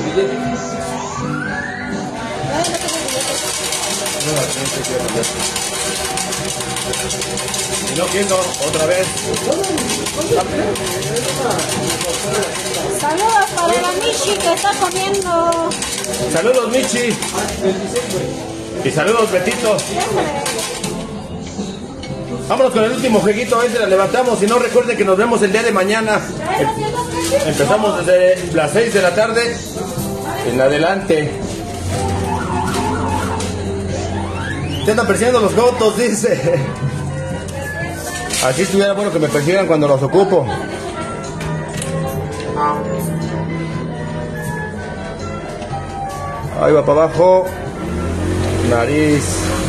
Y no quiero otra vez. Saludos para la Michi que está comiendo. Saludos, Michi. Y saludos, Betito. Vámonos con el último jueguito, a ver si la levantamos. Y no recuerden que nos vemos el día de mañana. Empezamos desde las seis de la tarde en adelante. Te andan persiguiendo los gotos, dice. Así estuviera bueno que me persigan cuando los ocupo. Ahí va para abajo. Nariz.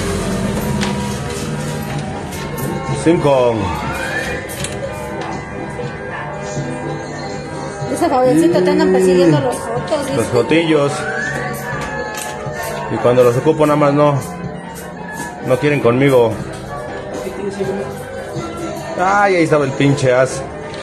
Cinco. Ese jovencito te andan persiguiendo los fotos. Los jotillos. Y cuando los ocupo nada más no. No quieren conmigo. Ay, ahí estaba el pinche as.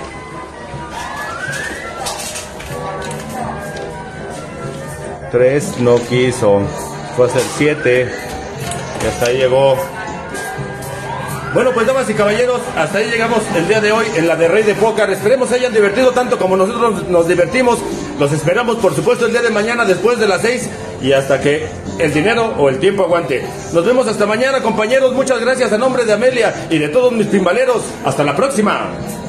Tres no quiso. Fue a ser siete. Y hasta ahí llegó. Bueno, pues damas y caballeros, hasta ahí llegamos el día de hoy en la de Rey de Póker. Esperemos se hayan divertido tanto como nosotros nos divertimos. Los esperamos, por supuesto, el día de mañana después de las seis y hasta que el dinero o el tiempo aguante. Nos vemos hasta mañana, compañeros. Muchas gracias a nombre de Amelia y de todos mis timbaleros. Hasta la próxima.